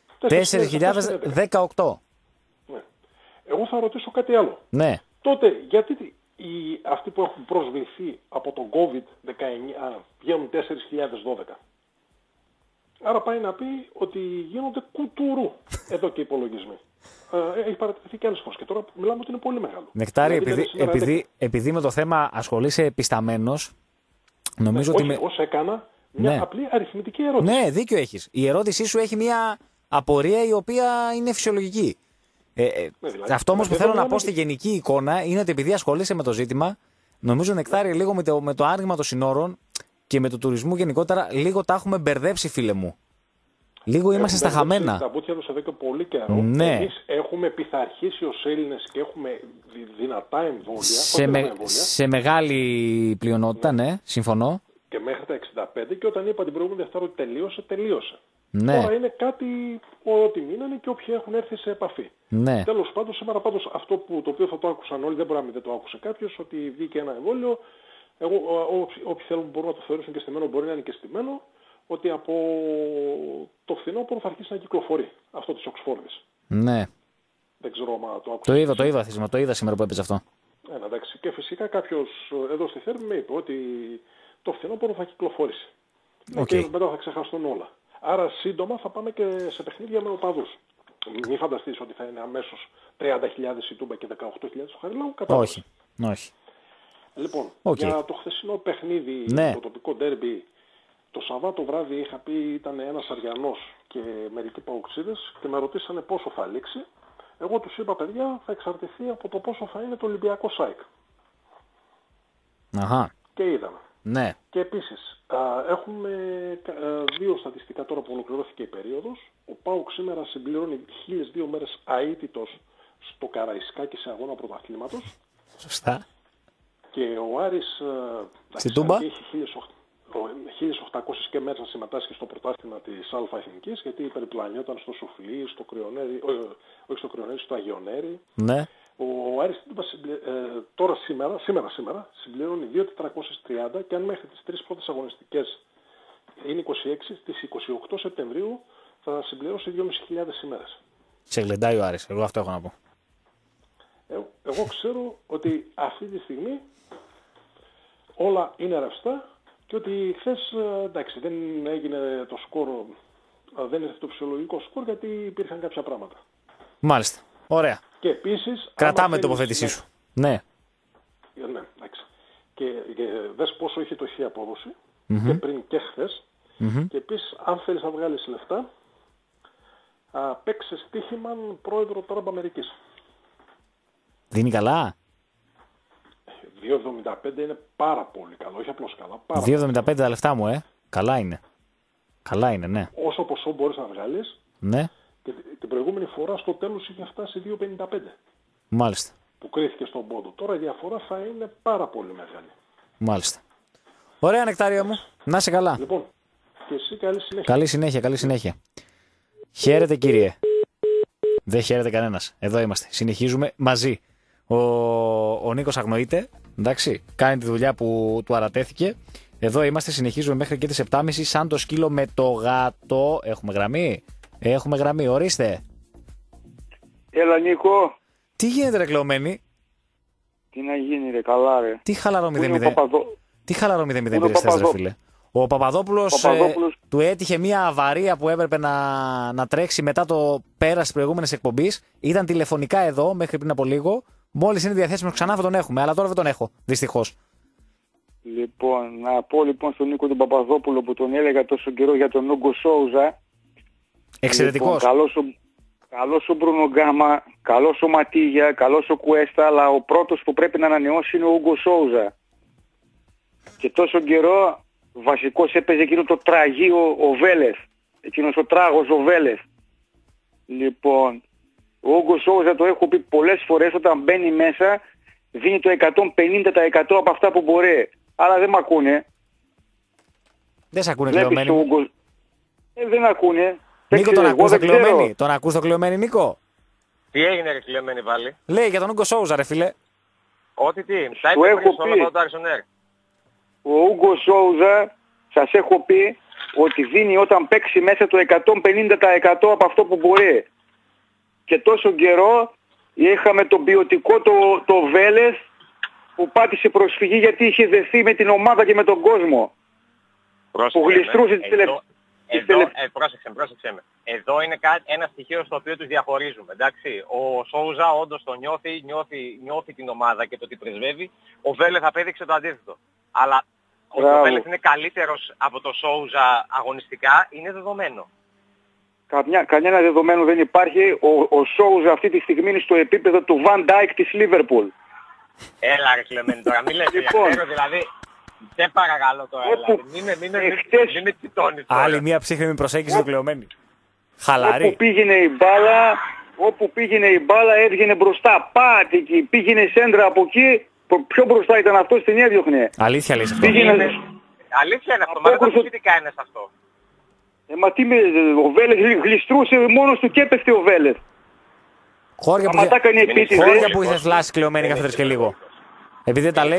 4.018. Ναι. Εγώ θα ρωτήσω κάτι άλλο. Ναι. Τότε γιατί αυτοί που έχουν προσβληθεί από τον COVID-19 βγαίνουν 4.012. Άρα πάει να πει ότι γίνονται κουτουρού εδώ και οι υπολογισμοί. Έχει παρατηρηθεί και άλλες φορές και τώρα μιλάμε ότι είναι πολύ μεγάλο. Νεκτάρι, επειδή με το θέμα ασχολείσαι επισταμένος, νομίζω ότι... Εγώ σε έκανα μια απλή αριθμητική ερώτηση. Ναι, δίκιο έχεις. Η ερώτησή σου έχει μια απορία η οποία είναι φυσιολογική. Δηλαδή, αυτό όμως που θέλω να πω στη γενική εικόνα είναι ότι επειδή ασχολείσαι με το ζήτημα, νομίζω Νεκτάρι λίγο με το άνοιγμα των συνόρων και με το τουρισμό γενικότερα, λίγο τα έχουμε μπερδέψει, φίλε μου. Λίγο είμαστε στα χαμένα. Τα μπούτια τους εδώ και πολύ καιρό. Ναι. Εμείς έχουμε πειθαρχήσει ως Έλληνες και έχουμε δυνατά εμβόλια. Σε μεγάλη πλειονότητα, ναι, συμφωνώ. Και μέχρι τα 65 και όταν είπα την προηγούμενη Δευτέρα ότι τελείωσε. Ναι. Τώρα είναι κάτι ό,τι μείνανε και όποιοι έχουν έρθει σε επαφή. Ναι. Τέλος πάντων, σήμερα πάντως αυτό το οποίο θα το άκουσαν όλοι, δεν μπορεί να μην δεν το άκουσε κάποιος, ότι βγήκε ένα εμβόλιο. Όποιοι θέλουν μπορούν να το θεωρήσουν και στημένο, μπορεί να είναι και στημένο, ότι από το φθινόπωρο θα αρχίσει να κυκλοφορεί αυτό της Οξφόρδης. Ναι. Δεν ξέρω αν το άκουσα. Το είδα σήμερα που έπαιζε αυτό. Εντάξει. Και φυσικά κάποιος εδώ στη Θέρμη με είπε ότι το φθινόπωρο θα κυκλοφορήσει. Και μετά θα ξεχαστούν όλα. Άρα σύντομα θα πάμε και σε παιχνίδια με οπαδούς. Μην φανταστείς ότι θα είναι αμέσως 30.000 η Τούμπα και 18.000 στο Χαριλάου. Όχι. Λοιπόν, για το χθεσινό παιχνίδι, το τοπικό ντέρμπι, το Σαββάτο βράδυ είχα πει ήταν ένας Αριανός και μερικοί παοξίδες και με ρωτήσανε πόσο θα λήξει. Εγώ τους είπα, παιδιά, θα εξαρτηθεί από το πόσο θα είναι το Ολυμπιακό ΣΑΕΚ. Αχα. Και είδαμε. Ναι. Και επίσης, έχουμε δύο στατιστικά τώρα που ολοκληρώθηκε η περίοδος. Ο ΠΑΟΚ σήμερα συμπληρώνει 1002 μέρες αίτητος στο Καραϊσκάκι σε αγώνα πρωταθλήματος. Σωστά. Και ο Άρης στη Τούμπα έχει 1.800 και μέρες να συμμετάσχει στο πρωτάθλημα της Α Εθνικής, γιατί περιπλανιόταν στο Σουφλί, στο Κρυονέρι, όχι στο Κρυονέρι, στο Αγιονέρι. Ναι. Ο Άρης τώρα σήμερα συμπληρώνει 2.430 και αν μέχρι τις τρεις πρώτες αγωνιστικές είναι 26, στις 28 Σεπτεμβρίου θα συμπληρώσει 2.500 ημέρες. Σε γλεντάει ο Άρης, εγώ αυτό έχω να πω. Εγώ ξέρω ότι αυτή τη στιγμή όλα είναι ρευστά και ότι χθες, εντάξει, δεν έγινε το σκορ, δεν ήρθε το φυσιολογικό σκορ γιατί υπήρχαν κάποια πράγματα. Μάλιστα. Ωραία. Και επίσης... Κρατάμε την τοποθέτησή σου. Ναι. Ναι, εντάξει. Και δες πόσο είχε το χ απόδοση και πριν και χθες. Και επίσης, αν θέλεις να βγάλεις λεφτά, παίξε στοίχημα πρόεδρο Τραμπ Αμερικής. Δίνει καλά. 2,75 είναι πάρα πολύ καλό, όχι απλώς καλά. 2,75 τα λεφτά μου, Καλά είναι. Καλά είναι, ναι. Όσο ποσό μπορείς να βγάλεις. Ναι. Και την προηγούμενη φορά στο τέλος είχε φτάσει 2,55. Μάλιστα. Που κρίθηκε στον πόντο. Τώρα η διαφορά θα είναι πάρα πολύ μεγάλη. Μάλιστα. Ωραία, Νεκτάρια μου. Να είσαι καλά. Λοιπόν, και εσύ καλή συνέχεια. Καλή συνέχεια, καλή συνέχεια. Χαίρετε, κύριε. Δεν χαίρεται κανένας. Εδώ είμαστε. Συνεχίζουμε μαζί. Ο Νίκος αγνοείται. Εντάξει. Κάνει τη δουλειά που του αρατέθηκε. Εδώ είμαστε. Συνεχίζουμε μέχρι και τις 7.30 σαν το σκύλο με το γάτο. Έχουμε γραμμή. Έχουμε γραμμή. Ορίστε. Έλα, Νίκο. Τι γίνεται, ρε κλεωμένη? Τι να γίνει, ρε, καλά, ρε. Τι χαλαρό 0-0. Τι χαλαρό 0-0 πήρες θες, ρε φίλε? Ο Παπαδόπουλος του έτυχε μια αβαρία που έπρεπε να τρέξει μετά το πέρας της προηγούμενης εκπομπής. Ήταν τηλεφωνικά εδώ μέχρι πριν από λίγο. Μόλις είναι διαθέσιμος ξανά θα τον έχουμε, αλλά τώρα δεν τον έχω, δυστυχώς. Λοιπόν, να πω λοιπόν στον Νίκο τον Παπαδόπουλο που τον έλεγα τόσο καιρό για τον Όγκο Σόουζα. Εξαιρετικός. Λοιπόν, καλός ο Μπρούνο Γκάμα, καλός ο Ματίγια, καλός ο Κουέστα, αλλά ο πρώτος που πρέπει να ανανεώσει είναι ο Όγκο Σόουζα. Και τόσο καιρό βασικός έπαιζε εκείνο το τραγείο ο Βέλεθ. Εκείνος ο τράγος ο Βέλεθ. Λοιπόν, ο Όγκο Σόουζα, το έχω πει πολλές φορές, όταν μπαίνει μέσα δίνει το 150% από αυτά που μπορεί. Άρα δεν μ' ακούνε. Δεν σ' ακούνε κλεωμένοι. Δεν ακούνε. Νίκο, τον ακούς το κλεωμένοι? Τον ακούς το κλεωμένοι, Νίκο? Τι έγινε, ρε κλεωμένοι πάλι? Λέει για τον Όγκο Σόουζα, ρε φίλε. Ό,τι τι. Τα είπε πριν στο Λαβαντάρσονέρ. Ο Ούγκο Σόουζα, σας έχω πει ότι δίνει όταν παίξει μέσα το 150% από αυτό που μπορεί. Και τόσο καιρό είχαμε τον ποιοτικό το Βέλεθ που πάτησε προσφυγή γιατί είχε δεθεί με την ομάδα και με τον κόσμο. Πρόσεξε, που γλιστρούσε τις τελευταίες. Πρόσεξε με. Εδώ είναι ένα στοιχείο στο οποίο τους διαχωρίζουμε. Εντάξει. Ο Σόουζα όντως το νιώθει την ομάδα και το τι πρεσβεύει. Ο Βέλεθ απέδειξε το αντίθετο. Αλλά ότι ο Βέλεθ είναι καλύτερος από το Σόουζα αγωνιστικά είναι δεδομένο. Κανένα δεδομένο δεν υπάρχει. Ο Σόουζα αυτή τη στιγμή είναι στο επίπεδο του Van Dijk της Liverpool. Έλα ρε κλεμένη τώρα, μην λες λοιπόν, δηλαδή. Σε παρακαλώ τώρα, μην με τσιτώνεις τώρα. Άλλη μια ψύχρεμη προσέγγιση του κλεωμένη. Χαλαρή. Όπου πήγαινε η μπάλα έβγαινε μπροστά. Πάτε εκεί, πήγαινε σέντρα από εκεί. Πιο μπροστά ήταν αυτό, στην έδιωχνε. Αλήθεια λες αυτό? Αλήθεια είναι αυτό, μα δεν το φυσικά είναι αυτό. Μα τι με, ο Βέλεθ γλιστρούσε μόνος του και έπεφτε ο Βέλεθ. Χώρια που είχε θλάσει κλεωμένη κάθε και λίγο. Επειδή δεν τα λέει.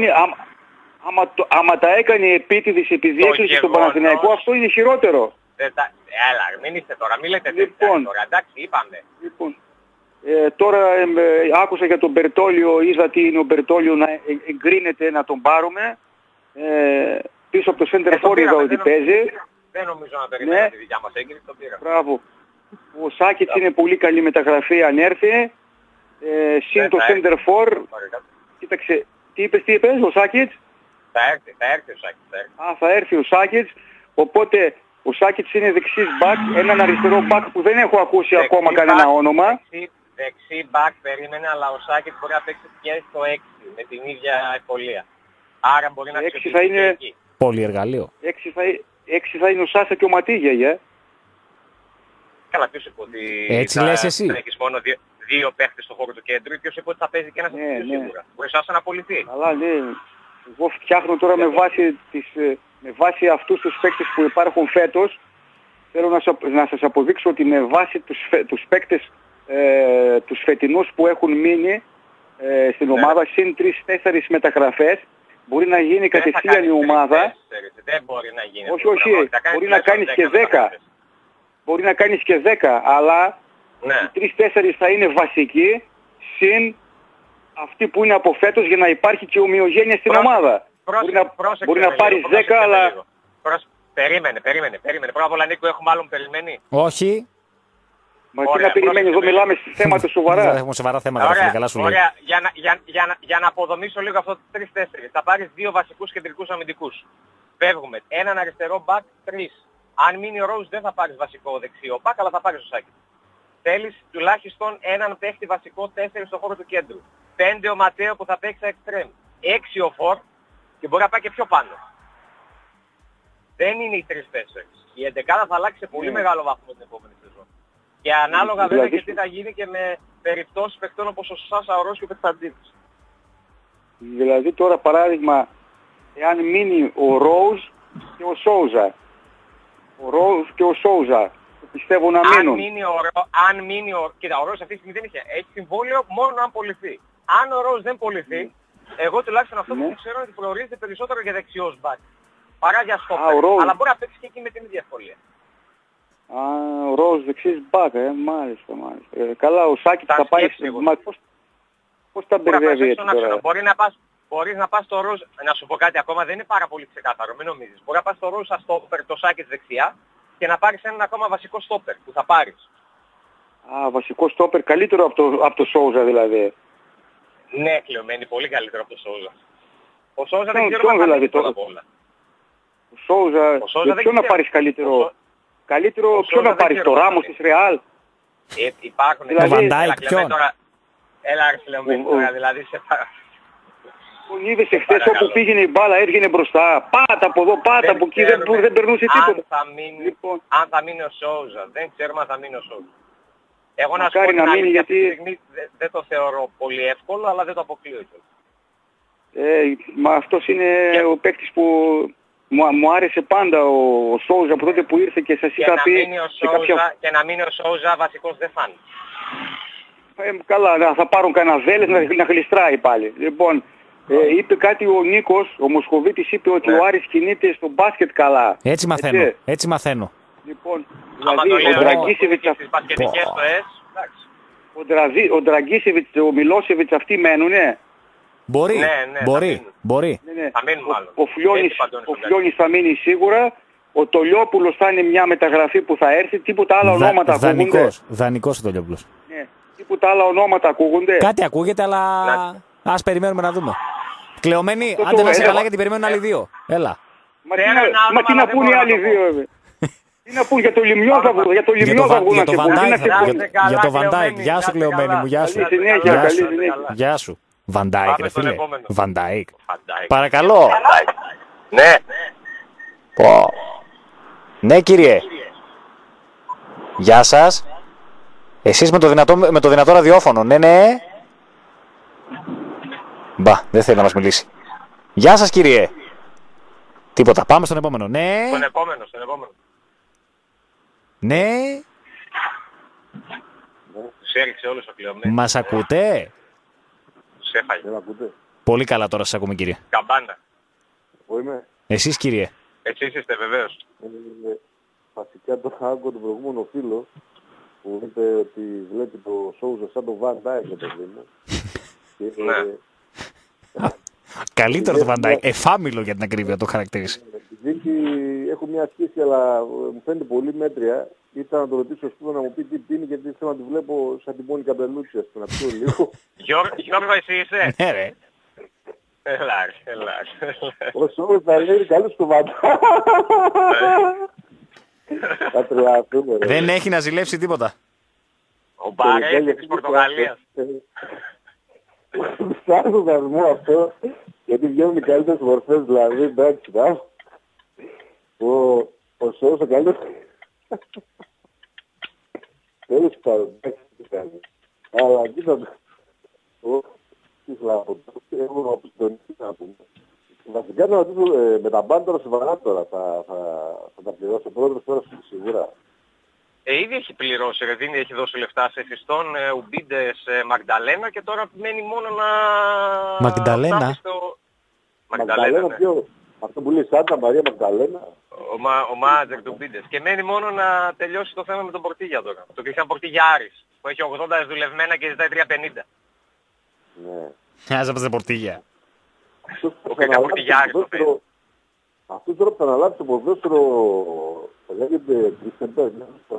Άμα τα έκανε επίτηδης επειδή έκλεισε στον Παναθηναϊκό, αυτό είναι χειρότερο. Έλα, μην είστε τώρα, μην λέτε τέτοια τώρα, εντάξει, είπαμε. Λοιπόν, τώρα άκουσα για τον Μπερτόλιο, είδα τι είναι ο Μπερτόλιο να εγκρίνεται να τον πάρουμε. Πίσω από το Center For είδα ότι παίζει. Δεν νομίζω να περιμένω τη δικιά μας έγκριση, το πήρα. Μπράβο. Ο Σάκιτς είναι πολύ καλή μεταγραφή αν έρθει. Συν το Center For. Κοίταξε, τι είπες ο Σάκιτς? Θα έρθει ο Σάκιτς. Θα έρθει ο Σάκιτς. Οπότε ο Σάκιτς είναι δεξής μπακ, έναν αριστερό μπακ που δεν έχω ακούσει ακόμα κανένα όνομα. Δεξί μπακ περίμενε, αλλά ο Σάκιτς μπορεί να παίξει και στο 6 με την ίδια ευκολία. Άρα μπορεί να αξιοποιήσει και εκεί. Πολυεργαλείο. 6 θα είναι ο Σάσα και ο Ματίγια, Καλά, ποιος είπε ότι έτσι λες εσύ. θα έχεις μόνο δύο παίχτες στο χώρο του κέντρου ή ποιος είπε ότι θα παίζει και ένας από τους σίγουρα. Μπορεί να απολυθεί. Καλά, ναι. Εγώ φτιάχνω τώρα με βάση αυτούς τους παίκτες που υπάρχουν φέτος. Θέλω να σας αποδείξω ότι με βάση τους παίκτες τους φετινούς που έχουν μείνει στην ομάδα, συν 3-4 μεταγραφές, μπορεί να γίνει κατευθείαν η ομάδα. Δεν μπορεί να γίνει. Όχι, μπορεί να κάνεις και 10. Μπορεί να κάνεις και 10, αλλά οι 3-4 θα είναι βασικοί, συν αυτοί που είναι από φέτος, για να υπάρχει και ομοιογένεια στην ομάδα. Μπορεί να πάρεις 10, αλλά... Περίμενε. Πρώτα απ' όλα, Νίκο, έχουμε άλλον περιμένει. Όχι. Μα τι να περιμένει, εδώ μιλάμε σε θέματα σοβαρά. Έχουμε σοβαρά θέματα, καλά σου λέει. Ωραία, για να αποδομήσω λίγο αυτό το 3-4. Θα πάρεις 2 βασικούς κεντρικούς αμυντικούς. Φεύγουμε. Έναν αριστερό μπακ, 3. Αν μείνει ο Ρόουζ δεν θα πάρεις βασικό δεξιό μπακ, αλλά θα πάρεις ο Σάκης. Θέλεις τουλάχιστον έναν παίχτη βασικό 4 στο χώρο του κέντρου. 5 ο Ματέο που θα παίξει εξτρέμ. 6 ο Φορ και μπορεί να πάει και πιο πάνω. Δεν είναι οι 3-4. Η 11 θα αλλάξει σε πολύ μεγάλο βαθμό την επόμενη σεζόν. Και ανάλογα βέβαια και τι θα γίνει και με περιπτώσεις παιχτών όπως ο Σάσα, ο Ρος και ο Πετσαντίδης. Δηλαδή τώρα παράδειγμα, εάν μείνει ο Ρόουζ και ο Σόουζα. Ο Ρόουζ και ο Σόουζα πιστεύω να μείνουν. Κοίτα, ο Ρόουζ αυτή τη στιγμή δεν έχει συμβόλαιο μόνο αν πωληθεί. Αν ο Ρόουζ δεν πωληθεί, εγώ τουλάχιστον αυτό που ξέρω είναι ότι προορίζεται περισσότερο για δεξιός μπακ. Παρά για στόπερ. Αλλά μπορεί να παίξει και εκεί με την ίδια ευκολία. Ο Ρόουζ δεξής μπακ, μάλιστα. Καλά, ο Σάκης θα πάει... Πώς τα μπερδεύει έτσι τώρα. Μπορείς να πας στο Ρόουζ, να σου πω κάτι ακόμα, δεν είναι πάρα πολύ ξεκάθαρο, μην νομίζεις. Μπορεί να πας στο Ρόουζ σαν στόπερ, το Σάκης δεξιά και να πάρεις έναν ακόμα βασικό στόπερ που θα πάρεις. Βασικό στόπερ καλύτερο από το Σόουζα δηλαδή. Ναι, Κλειωμένη, πολύ καλύτερο από το Σόουζα. Ο Σόουζα δεν ξέρω να δηλαδή τώρα από όλα. Ο Σόουζα ποιο να πάρεις καλύτερο. Καλύτερο ποιο να πάρεις, το Ράμος της Ρεάλ. Υπάρχουν έλα Κλειωμένη τώρα, δηλαδή σε τον είδες εχθές όπου πήγαινε η μπάλα, έβγαινε μπροστά. Πάτα από εδώ, πάτα από εκεί, δεν περνούσε τίποτα. Αν θα μείνει ο Σόουζα, δεν ξέρουμε αν θα μείνει ο Σόουζα. Εγώ να σου πω να μείνει γιατί δεν το θεωρώ πολύ εύκολο, αλλά δεν το αποκλείω. Μα αυτός είναι ο παίκτης που μου άρεσε πάντα ο Σόουζα από τότε που ήρθε και σας είχα πει... Και να μείνει ο Σόουζα βασικός δεν φάνει. Καλά, θα πάρουν κανένα Βέλες να γλιστράει πάλι. Λοιπόν, είπε κάτι ο Νίκος, ο Μοσχοβίτης είπε ότι ο Άρης κινείται στο μπάσκετ καλά. Έτσι μαθαίνω. Λοιπόν, δηλαδή ο Ντραγκίσεβιτς... Ο Ντραγκίσεβιτς, ο Μιλόσεβιτς αυτοί μένουνε. Μπορεί. Θα μείνουν μάλλον. Ο Φλιώνης θα μείνει σίγουρα. Ο Τολιόπουλος θα είναι μια μεταγραφή που θα έρθει. Τίποτα άλλα ονόματα ακούγονται. Δανεικός ο Τολιόπουλος. Ναι. Τίποτα άλλα ονόματα ακούγονται. Κάτι ακούγεται, αλλά ας περιμένουμε να δούμε. Κλεωμένη, άντε να σε καλά γιατί περιμένουν άλλοι δύο. Έλα. Μα τι να πούν οι άλλοι δύο, τι να πούν για το Λιμιό θα βγουν. Για το Βαντάικ. Γεια σου, Κλεωμένη μου, γεια σου. Γεια σου. Βαντάικ, ρε φίλε. Βαντάικ. Παρακαλώ. Ναι. Ναι, κύριε. Γεια σας. Εσείς με το δυνατό ραδιόφωνο. Ναι. Μπα, δεν θέλει να μας μιλήσει. Γεια σας, κύριε. Τίποτα. Πάμε στον επόμενο. Ναι. Στον επόμενο. Ναι. Τους έριξε όλος ο Κλειωμένος. Μας ακούτε? Τους έφαγε. Πολύ καλά τώρα σας ακούμε, κύριε. Καμπάνα. Εγώ είμαι. Εσείς, κύριε. Εσείς είστε βεβαίως. Βασικά το άκουγα τον προηγούμενο φίλο που είπε ότι βλέπει το Σόουζα σαν το Van Dijk με το Δήμο. Καλύτερο το Van Dijk. Εφάμιλο για την ακρίβεια το χαρακτήρισε. Επειδή έχω μια σχέση αλλά μου φαίνεται πολύ μέτρια. Ήθελα να το ρωτήσω σπίτι να μου πει τι πίνει γιατί θέλω να τη βλέπω σαν την Μόνικα Μπελούτσι, ας πούμε, να πιω λίγο. Γιώργο, εσύ είσαι? Ναι, ρε. Έλα. Ο Σόουζα θα λέει καλώς το Van Dijk. Δεν έχει να ζηλέψει τίποτα. Ο Μπαρέλη της Πορτογαλίας. Φτάνω δασμό αυτό Γιατί βγαίνουν οι καλύτερες μορφές, δηλαδή, εντάξει, ο Σόους ο καλύτερος. Τέλος πάντων, εντάξει, αλλά κοίτα, τι φλάπω, εγώ από τον να πούμε. Βασικά να ρωτήσω με τα μπάντορα σοβαρά τώρα θα τα πληρώσει ο πρόεδρος τώρα σίγουρα. Ήδη έχει πληρώσει, Ρεδίνη έχει δώσει λεφτά σε Φιστόν, Ουμπίντες, Μαγδαλένα και τώρα μένει μόνο να... Μαγδαλένα. Μαγδαλένα ποιο? Αυτό που λέει Σάντα Μαρία Μαγδαλένα. Ο μάνατζερ του Ουμπίντες. Και μένει μόνο να τελειώσει το θέμα με τον Πορτίγια τώρα. Το Κριστιαν Πορτίγια Άρης, που έχει 80 δουλευμένα και ζητάει 350. Ναι. Άσε από την Πορτίγια. Ο Κριστιαν Πορτίγια Άρης το παίζει. Αυτό τώρα που θα αναλάβει το ποδόσφαιρο λέγεται Κριστιαν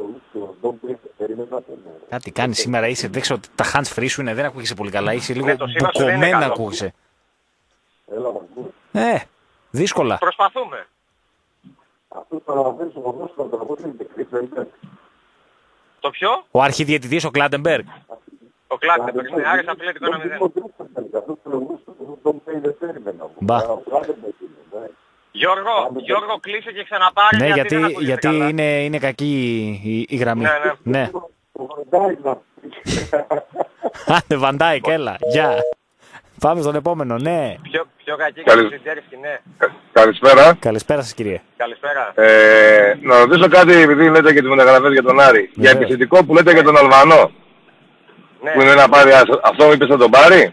Κάτι κάνει σήμερα, είσαι δέξω ότι τα hands free σου είναι, δεν ακούγεσαι πολύ καλά, είσαι λίγο μπουκωμένα ακούγεσαι. Δύσκολα. Προσπαθούμε. Αυτό που θα αναλάβει το ποδόσφαιρο τώρα πώς είναι Κριστιαν. Το ποιο? Ο αρχιδιαιτητής ο Κλάντεμπεργκ. Ο Κλάντεμπεργκ, είναι Άρης Αθλητικό 1-0. Μπα. Γιώργο, κλείσε και ξαναπάρει. Ναι, γιατί είναι κακή η γραμμή. Ναι. Άντε Βαντάικ, έλα, γεια. Πάμε στον επόμενο, ναι. Πιο κακή και ναι. Καλησπέρα. Καλησπέρα σας, κύριε. Καλησπέρα. Να ρωτήσω κάτι, επειδή λέτε και τις μεταγραφές για τον Άρη. Για επιθετικό που λέτε για τον Αλβανό. Ναι. Που είναι να πάρει, αυτό μου είπες θα τον πάρει.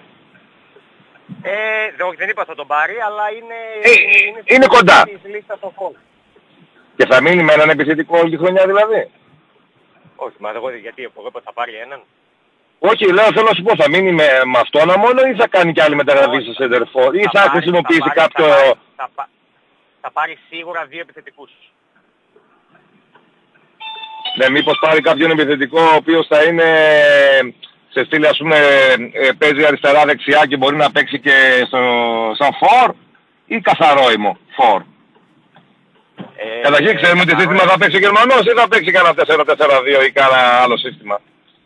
Δεν είπα θα τον πάρει, αλλά είναι κοντά. Και θα μείνει με έναν επιθετικό όλη τη χρονιά δηλαδή. Όχι, μα εγώ γιατί εγώ θα πάρει έναν. Όχι, λέω, θέλω να σου πω, θα μείνει με αυτόν μόνο ή θα κάνει κι άλλη μεταγραφή σε σεντερφόρ ή θα χρησιμοποιήσει κάποιο... Θα πάρει σίγουρα 2 επιθετικούς. Ναι, μήπως πάρει κάποιον επιθετικό ο οποίος θα είναι σε στήλη, ας πούμε, παίζει αριστερά δεξιά και μπορεί να παίξει και σαν φορ ή καθαρόιμο φορ. Καταρχήν ξέρουμε τι σύστημα θα παίξει ο Γερμανός ή θα παίξει κανένα 4-4-2 ή κανένα άλλο σύστημα.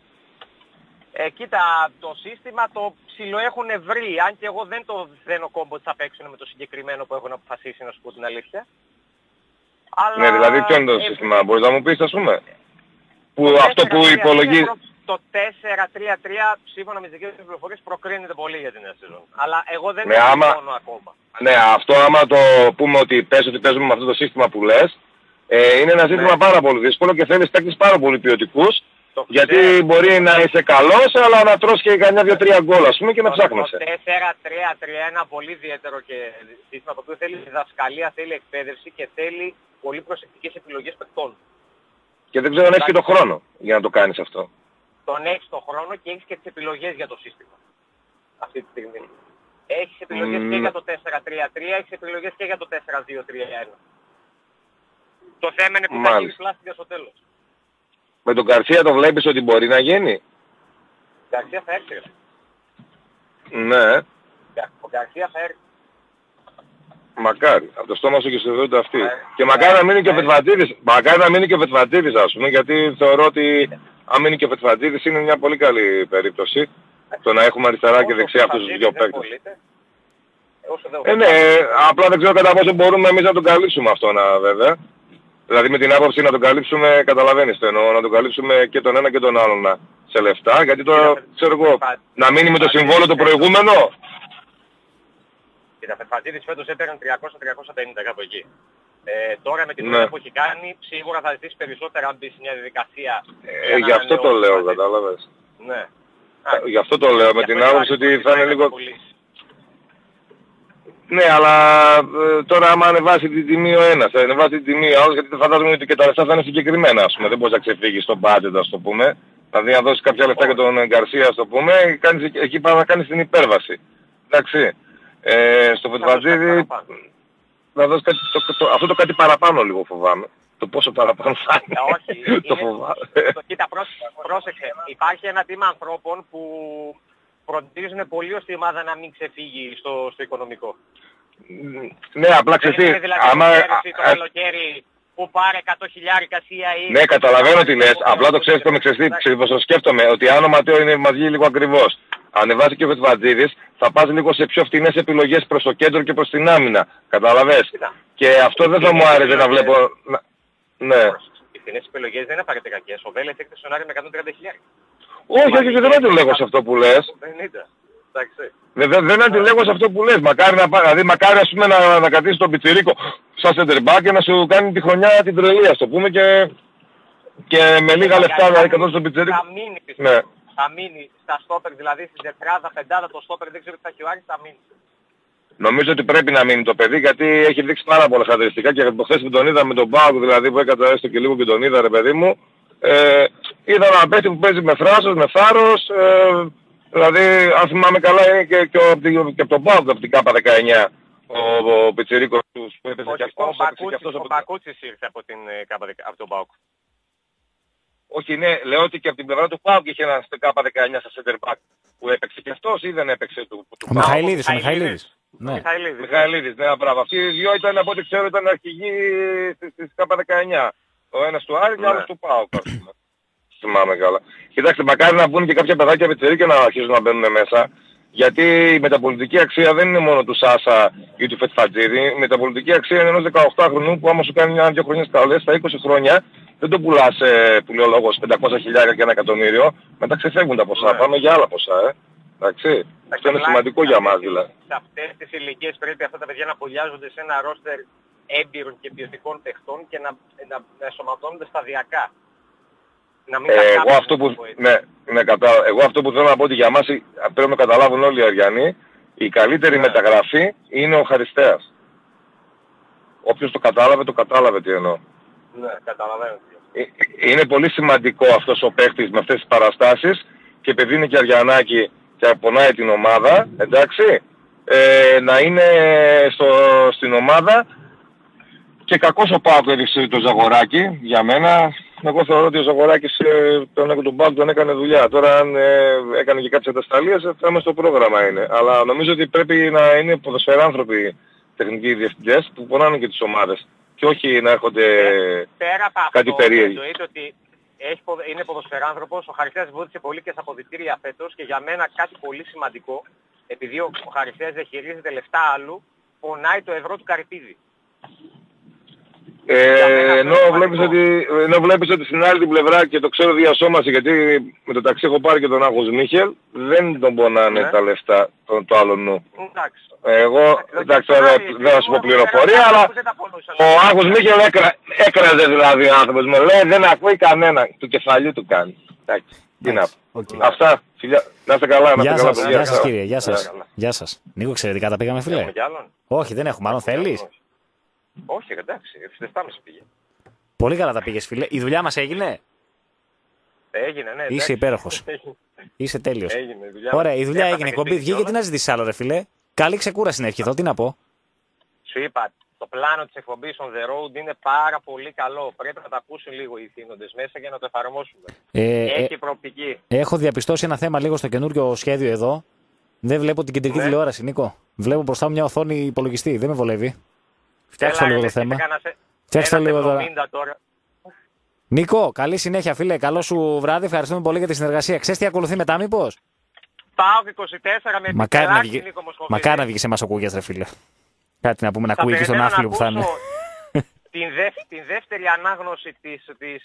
Κοίτα, το σύστημα το ψιλοέχουν βρει, αν και εγώ δεν το δένω κόμπο ότι θα παίξουν με το συγκεκριμένο που έχουν αποφασίσει, να σου πω την αλήθεια. Αλλά... Ναι, δηλαδή ποιο είναι το σύστημα, μπορείς να μου πεις, ας πούμε, που αυτό που υπολογίζει... Το 4-3-3, σύμφωνα με τις δικές της πληροφορίες, προκρίνεται πολύ για την νέα σεζόν. Αλλά εγώ δεν το συμφωνώ ακόμα. Ναι, αυτό άμα το πούμε ότι παίζουμε με αυτό το σύστημα που λες, είναι ένα σύστημα πάρα πολύ δύσκολο και θέλεις παίκτες πάρα πολύ ποιοτικούς. Γιατί μπορεί να είσαι καλός, αλλά να τρως και κανένα 2-3 γκολ, ας πούμε, και να ψάχνεσαι. Το 4-3-3 ένα πολύ ιδιαίτερο και σύστημα, το οποίο θέλει διδασκαλία, θέλει εκπαίδευση και θέλει πολύ προσεκτικές επιλογές παικτών. Και δεν ξέρω αν έχεις και τον χρόνο για να το κάνεις αυτό. Τον έχεις τον χρόνο και έχεις και τις επιλογές για το σύστημα. Αυτή τη στιγμή. Έχεις επιλογές και για το 4-3-3, έχεις επιλογές και για το 4-2-3-1. Το θέμα είναι που θα γίνει πλάστικα στο τέλος. Με τον Γκαρσία το βλέπεις ότι μπορεί να γίνει. Ο Γκαρσία θα έρθει. Ναι. Ο Γκαρσία θα έρθει. Μακάρι. Από το στόμα σου και στο δόντο αυτή. Και μακάρι να μείνει και ο Πετβατίδης. Μακάρι να μείνει και ο Πετβατίδης, ας πούμε, γιατί θεωρώ ότι αν μείνει και ο Πετβατίδης είναι μια πολύ καλή περίπτωση. Το να έχουμε αριστερά και δεξιά αυτούς τους δύο παίκτες. Ναι, απλά δεν ξέρω κατά πόσο μπορούμε εμείς να τον καλύψουμε αυτόν, βέβαια. Δηλαδή με την άποψη να τον καλύψουμε, καταλαβαίνεις το εννοώ, να τον καλύψουμε και τον ένα και τον άλλον σε λεφτά, γιατί τώρα, ξέρω εγώ, να μείνει με το συμβόλαιο το προηγούμενο. Κοίτα, Πετφατζίδης φέτος έπαιρνε 300-350 κάπου εκεί. Τώρα με την δουλειά που έχει κάνει, σίγουρα θα ζητήσει περισσότερα αν μπει σε μια διαδικασία. Γι' αυτό το λέω, κατάλαβες. Ναι. Γι' αυτό το λέω, με την άποψη ότι θα είναι λίγο... Ναι, αλλά τώρα άμα ανεβάσει την τιμή ο ένας, ανεβάσει την τιμή ο άλλος, γιατί φαντάζομαι ότι και τα λεφτά θα είναι συγκεκριμένα, ας πούμε. Δεν μπορείς να ξεφύγεις στο budget, ας το πούμε. Δηλαδή να δώσεις κάποια λεφτά για τον Γκαρσία, ας το πούμε, εκεί πάει να κάνεις την υπέρβαση. Εντάξει. Στο Πετβατζίδη να δώσεις αυτό το κάτι παραπάνω λίγο φοβάμαι. Το πόσο παραπάνω θα είναι. Όχι, το φοβάμαι. Κοίτα, πρόσεξε. Υπάρχει ένα τμήμα ανθρώπων που φροντίζουν πολύ ώστε η ομάδα να μην ξεφύγει στο οικονομικό. Ναι, απλά ξεφύγει. Άμα το καλοκαίρι που πάρε 100 χιλιάρικα CIE... Ναι, καταλαβαίνω τι λες. Απλά το ξέρεις, το σκέφτομαι ότι αν ο Ματέο μας βγει λίγο ακριβώς ανεβάζει και ο Φετβατζίδης, θα πας λίγο σε πιο φτηνές επιλογές προς το κέντρο και προς την άμυνα. Καταλαβες. Και αυτό δεν θα μου άρεσε να βλέπω... Ναι. Οι φτηνές επιλογές δεν είναι απαραίτητα κακές. Ο Βέλες έχει σενάριο με 130.000. Όχι, δεν αντιλέγω σε αυτό που λες. Δεν αντιλέγω σε αυτό που λες. Μακάρι ας πούμε να κρατήσει τον Πιτσιρίκο σαν center back και να σου κάνει τη χρονιά την τρελή, ας το πούμε, και με λίγα λεφτά να καθώς τον Πιτσιρίκο. Θα μείνει στα στόπερ, δηλαδή στην τετράδα, πεντάδα το στόπερ, δεν ξέρω τι θα έχει ο Άρης, θα μείνει. Νομίζω ότι πρέπει να μείνει το παιδί, γιατί έχει δείξει πάρα πολλά χαρακτηριστικά και από χθες που τον είδα με τον Πάοκ, δηλαδή που έκανα έστω και λίγο και τον είδα, ρε παιδί μου, είδα ένα παίχτη που παίζει με θράσος, με θάρρος, δηλαδή αν θυμάμαι καλά είναι και από τον Πάοκ από την ΚΑΠΑ 19 ο Πιτσιρίκος που έπαιζε και αυτός. Ο Μπακούτσης ήρθε από την ΚΑΠΑ από τον Πάοκ. Όχι, ναι, λέω ότι και από την πλευρά του Πάοκ είχε ένα ΚΑΠΑ 19 στα center back που έπαιξε και αυτός ή δεν έπαιξε του ο Μιχαηλίδης. Ναι. Μιχαηλίδης, ναι, μπράβο. Αυτοί οι δυο ήταν, από ό,τι ξέρω, ήταν αρχηγοί της ΚΑΠΑ 19. Ο ένας του Άρη και ο άλλος του ΠΑΟΚ. Θυμάμαι καλά. Κοιτάξτε, μακάρι να βγουν και κάποια παιδάκια Πιτσιρίκια να αρχίσουν να μπαίνουν μέσα. Γιατί η μεταπολιτική αξία δεν είναι μόνο του Σάσα ή του Φετφατζίδη. Η μεταπολιτική αξία είναι ενός 18χρονου που άμα σου κάνει μια-δυο χρονιές καλές, στα 20 χρόνια δεν το πουλάς, που λέει ο λόγος, 500.000 και 1 εκατομμύριο. Μετά ξεφεύγουν τα ποσά. Πάμε για άλλα ποσά, Εντάξει. Αυτό είναι σημαντικό για μας δηλαδή. Σε αυτές τις ηλικίες πρέπει αυτά τα παιδιά να πουλιάζονται σε ένα ρόστερ έμπειρων και ποιοτικών παιχτών και να ενσωματώνονται σταδιακά. Εγώ αυτό που θέλω να πω ότι για μας πρέπει να καταλάβουν όλοι οι Αριανοί, η καλύτερη μεταγραφή είναι ο Χαριστέας. Όποιος το κατάλαβε τι εννοώ. Ναι, καταλαβαίνω. Είναι πολύ σημαντικό αυτός ο παίχτης με αυτές τις παραστάσεις και επειδή είναι και Αριανάκι και πονάει την ομάδα, εντάξει, να είναι στην ομάδα και κακός ο Πάοκ έδειξε το Ζαγοράκι για μένα. Εγώ θεωρώ ότι ο Ζαγοράκης τον Πάοκ τον έκανε δουλειά. Τώρα αν έκανε και κάποιες ατασταλίες θα είμαστε στο πρόγραμμα είναι. Αλλά νομίζω ότι πρέπει να είναι ποδοσφαιράνθρωποι τεχνικοί διευθυντές που πονάνε και τις ομάδες. Και όχι να έρχονται κάτι περίεργο. Είναι ποδοσφαιράνθρωπος, ο Χαριστέας βοήθησε πολύ και στα αποδυτήρια φέτος και για μένα κάτι πολύ σημαντικό, επειδή ο Χαριστέας διαχειρίζεται λεφτά άλλου, πονάει το ευρώ του Καρυπίδη. Ενώ βλέπεις ότι στην άλλη την πλευρά, και το ξέρω διασώμαση γιατί με το ταξί έχω πάρει και τον Άγος Μίχελ, δεν τον πονάνε τα λεφτά το άλλο νου. Εγώ, εντάξει, δεν θα σου πω πληροφορία, αλλά ο Άγος Μίχελ έκραζε δηλαδή ο άνθρωπος. Με λέει δεν ακούει κανένα, του κεφαλιού του κάνει. Τι να πω. Αυτά, φιλιά, να είστε καλά. Γεια σας κύριε, γεια σας. Νίκο, εξαιρετικά τα πήγαμε φίλε. Όχι, δεν έχουμε, μάλλον θέλεις. Όχι, εντάξει, 7,5 πήγε. Πολύ καλά τα πήγες φίλε. Η δουλειά μας έγινε. Έγινε, ναι. Είσαι υπέροχος. Είσαι τέλειος. Ωραία, η δουλειά έγινε. Εκπομπή βγήκε, τι να ζητήσεις άλλο ρε φίλε. Καλή ξεκούραση να ευχηθώ, τι να πω. Σου είπα, το πλάνο της εκπομπής on the road είναι πάρα πολύ καλό. Πρέπει να τα ακούσουν λίγο οι θύνοντες μέσα για να το εφαρμόσουμε. Έχει προοπτική. Έχω διαπιστώσει ένα θέμα λίγο στο καινούριο σχέδιο εδώ. Δεν βλέπω την κεντρική τηλεόραση, Νίκο. Βλέπω μπροστά μου μια οθόνη υπολογιστή. Δεν με βολεύει. Φτιάξτε λίγο το θέμα. Φτιάξτε λίγο τώρα. Νίκο, καλή συνέχεια φίλε. Καλό σου βράδυ. Ευχαριστούμε πολύ για τη συνεργασία. Ξέρεις τι ακολουθεί μετά μήπως? Πάω 24 με Μακάρι να βγει σε εμάς ο Κούγιας ρε φίλε. Κάτι να πούμε να ακούει και στον Άφλιο που θα είναι. Την δεύτερη ανάγνωση της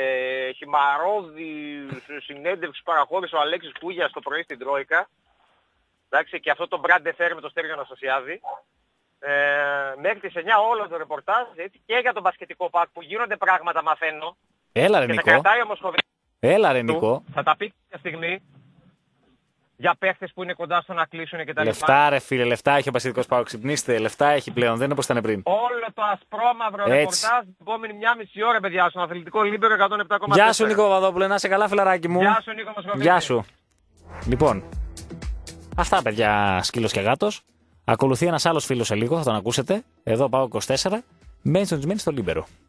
χυμαρώδης συνέντευξης που παραχώρησε ο Αλέξης Κούγιας το πρωί στην Τρόικα. Εντάξει, και αυτό το Brand Fair με το Στέργιο Αναστασιάδη. Μέχρι τις 9 όλο το ρεπορτάζ, έτσι, και για τον μπασκετικό πακ που γίνονται πράγματα μαθαίνω. Έλα ρε Νικό. Έλα ρε Νικό. Θα τα πει κάποια στιγμή για παίχτες που είναι κοντά στο να κλείσουν και τα λοιπά. Λεφτά ρε φίλε, λεφτά έχει ο μπασκετικός πακ. Ξυπνήστε, λεφτά έχει πλέον, δεν είναι όπως ήταν πριν. Όλο το ασπρόμαυρο ρεπορτάζ την επόμενη 1,5 ώρα παιδιά στον αθλητικό Λίμπερο 107,4. Γεια σου Νίκο Παπαδόπουλε, να είσαι καλά φιλαράκι μου. Γεια σου Νίκο Μοσχοβίτη. Γεια σου. Λοιπόν, αυτά παιδιά σκύλος και γάτος. Ακολουθεί ένας άλλος φίλος σε λίγο, θα τον ακούσετε. Εδώ πάω 24. Μένει στο Λίμπερο.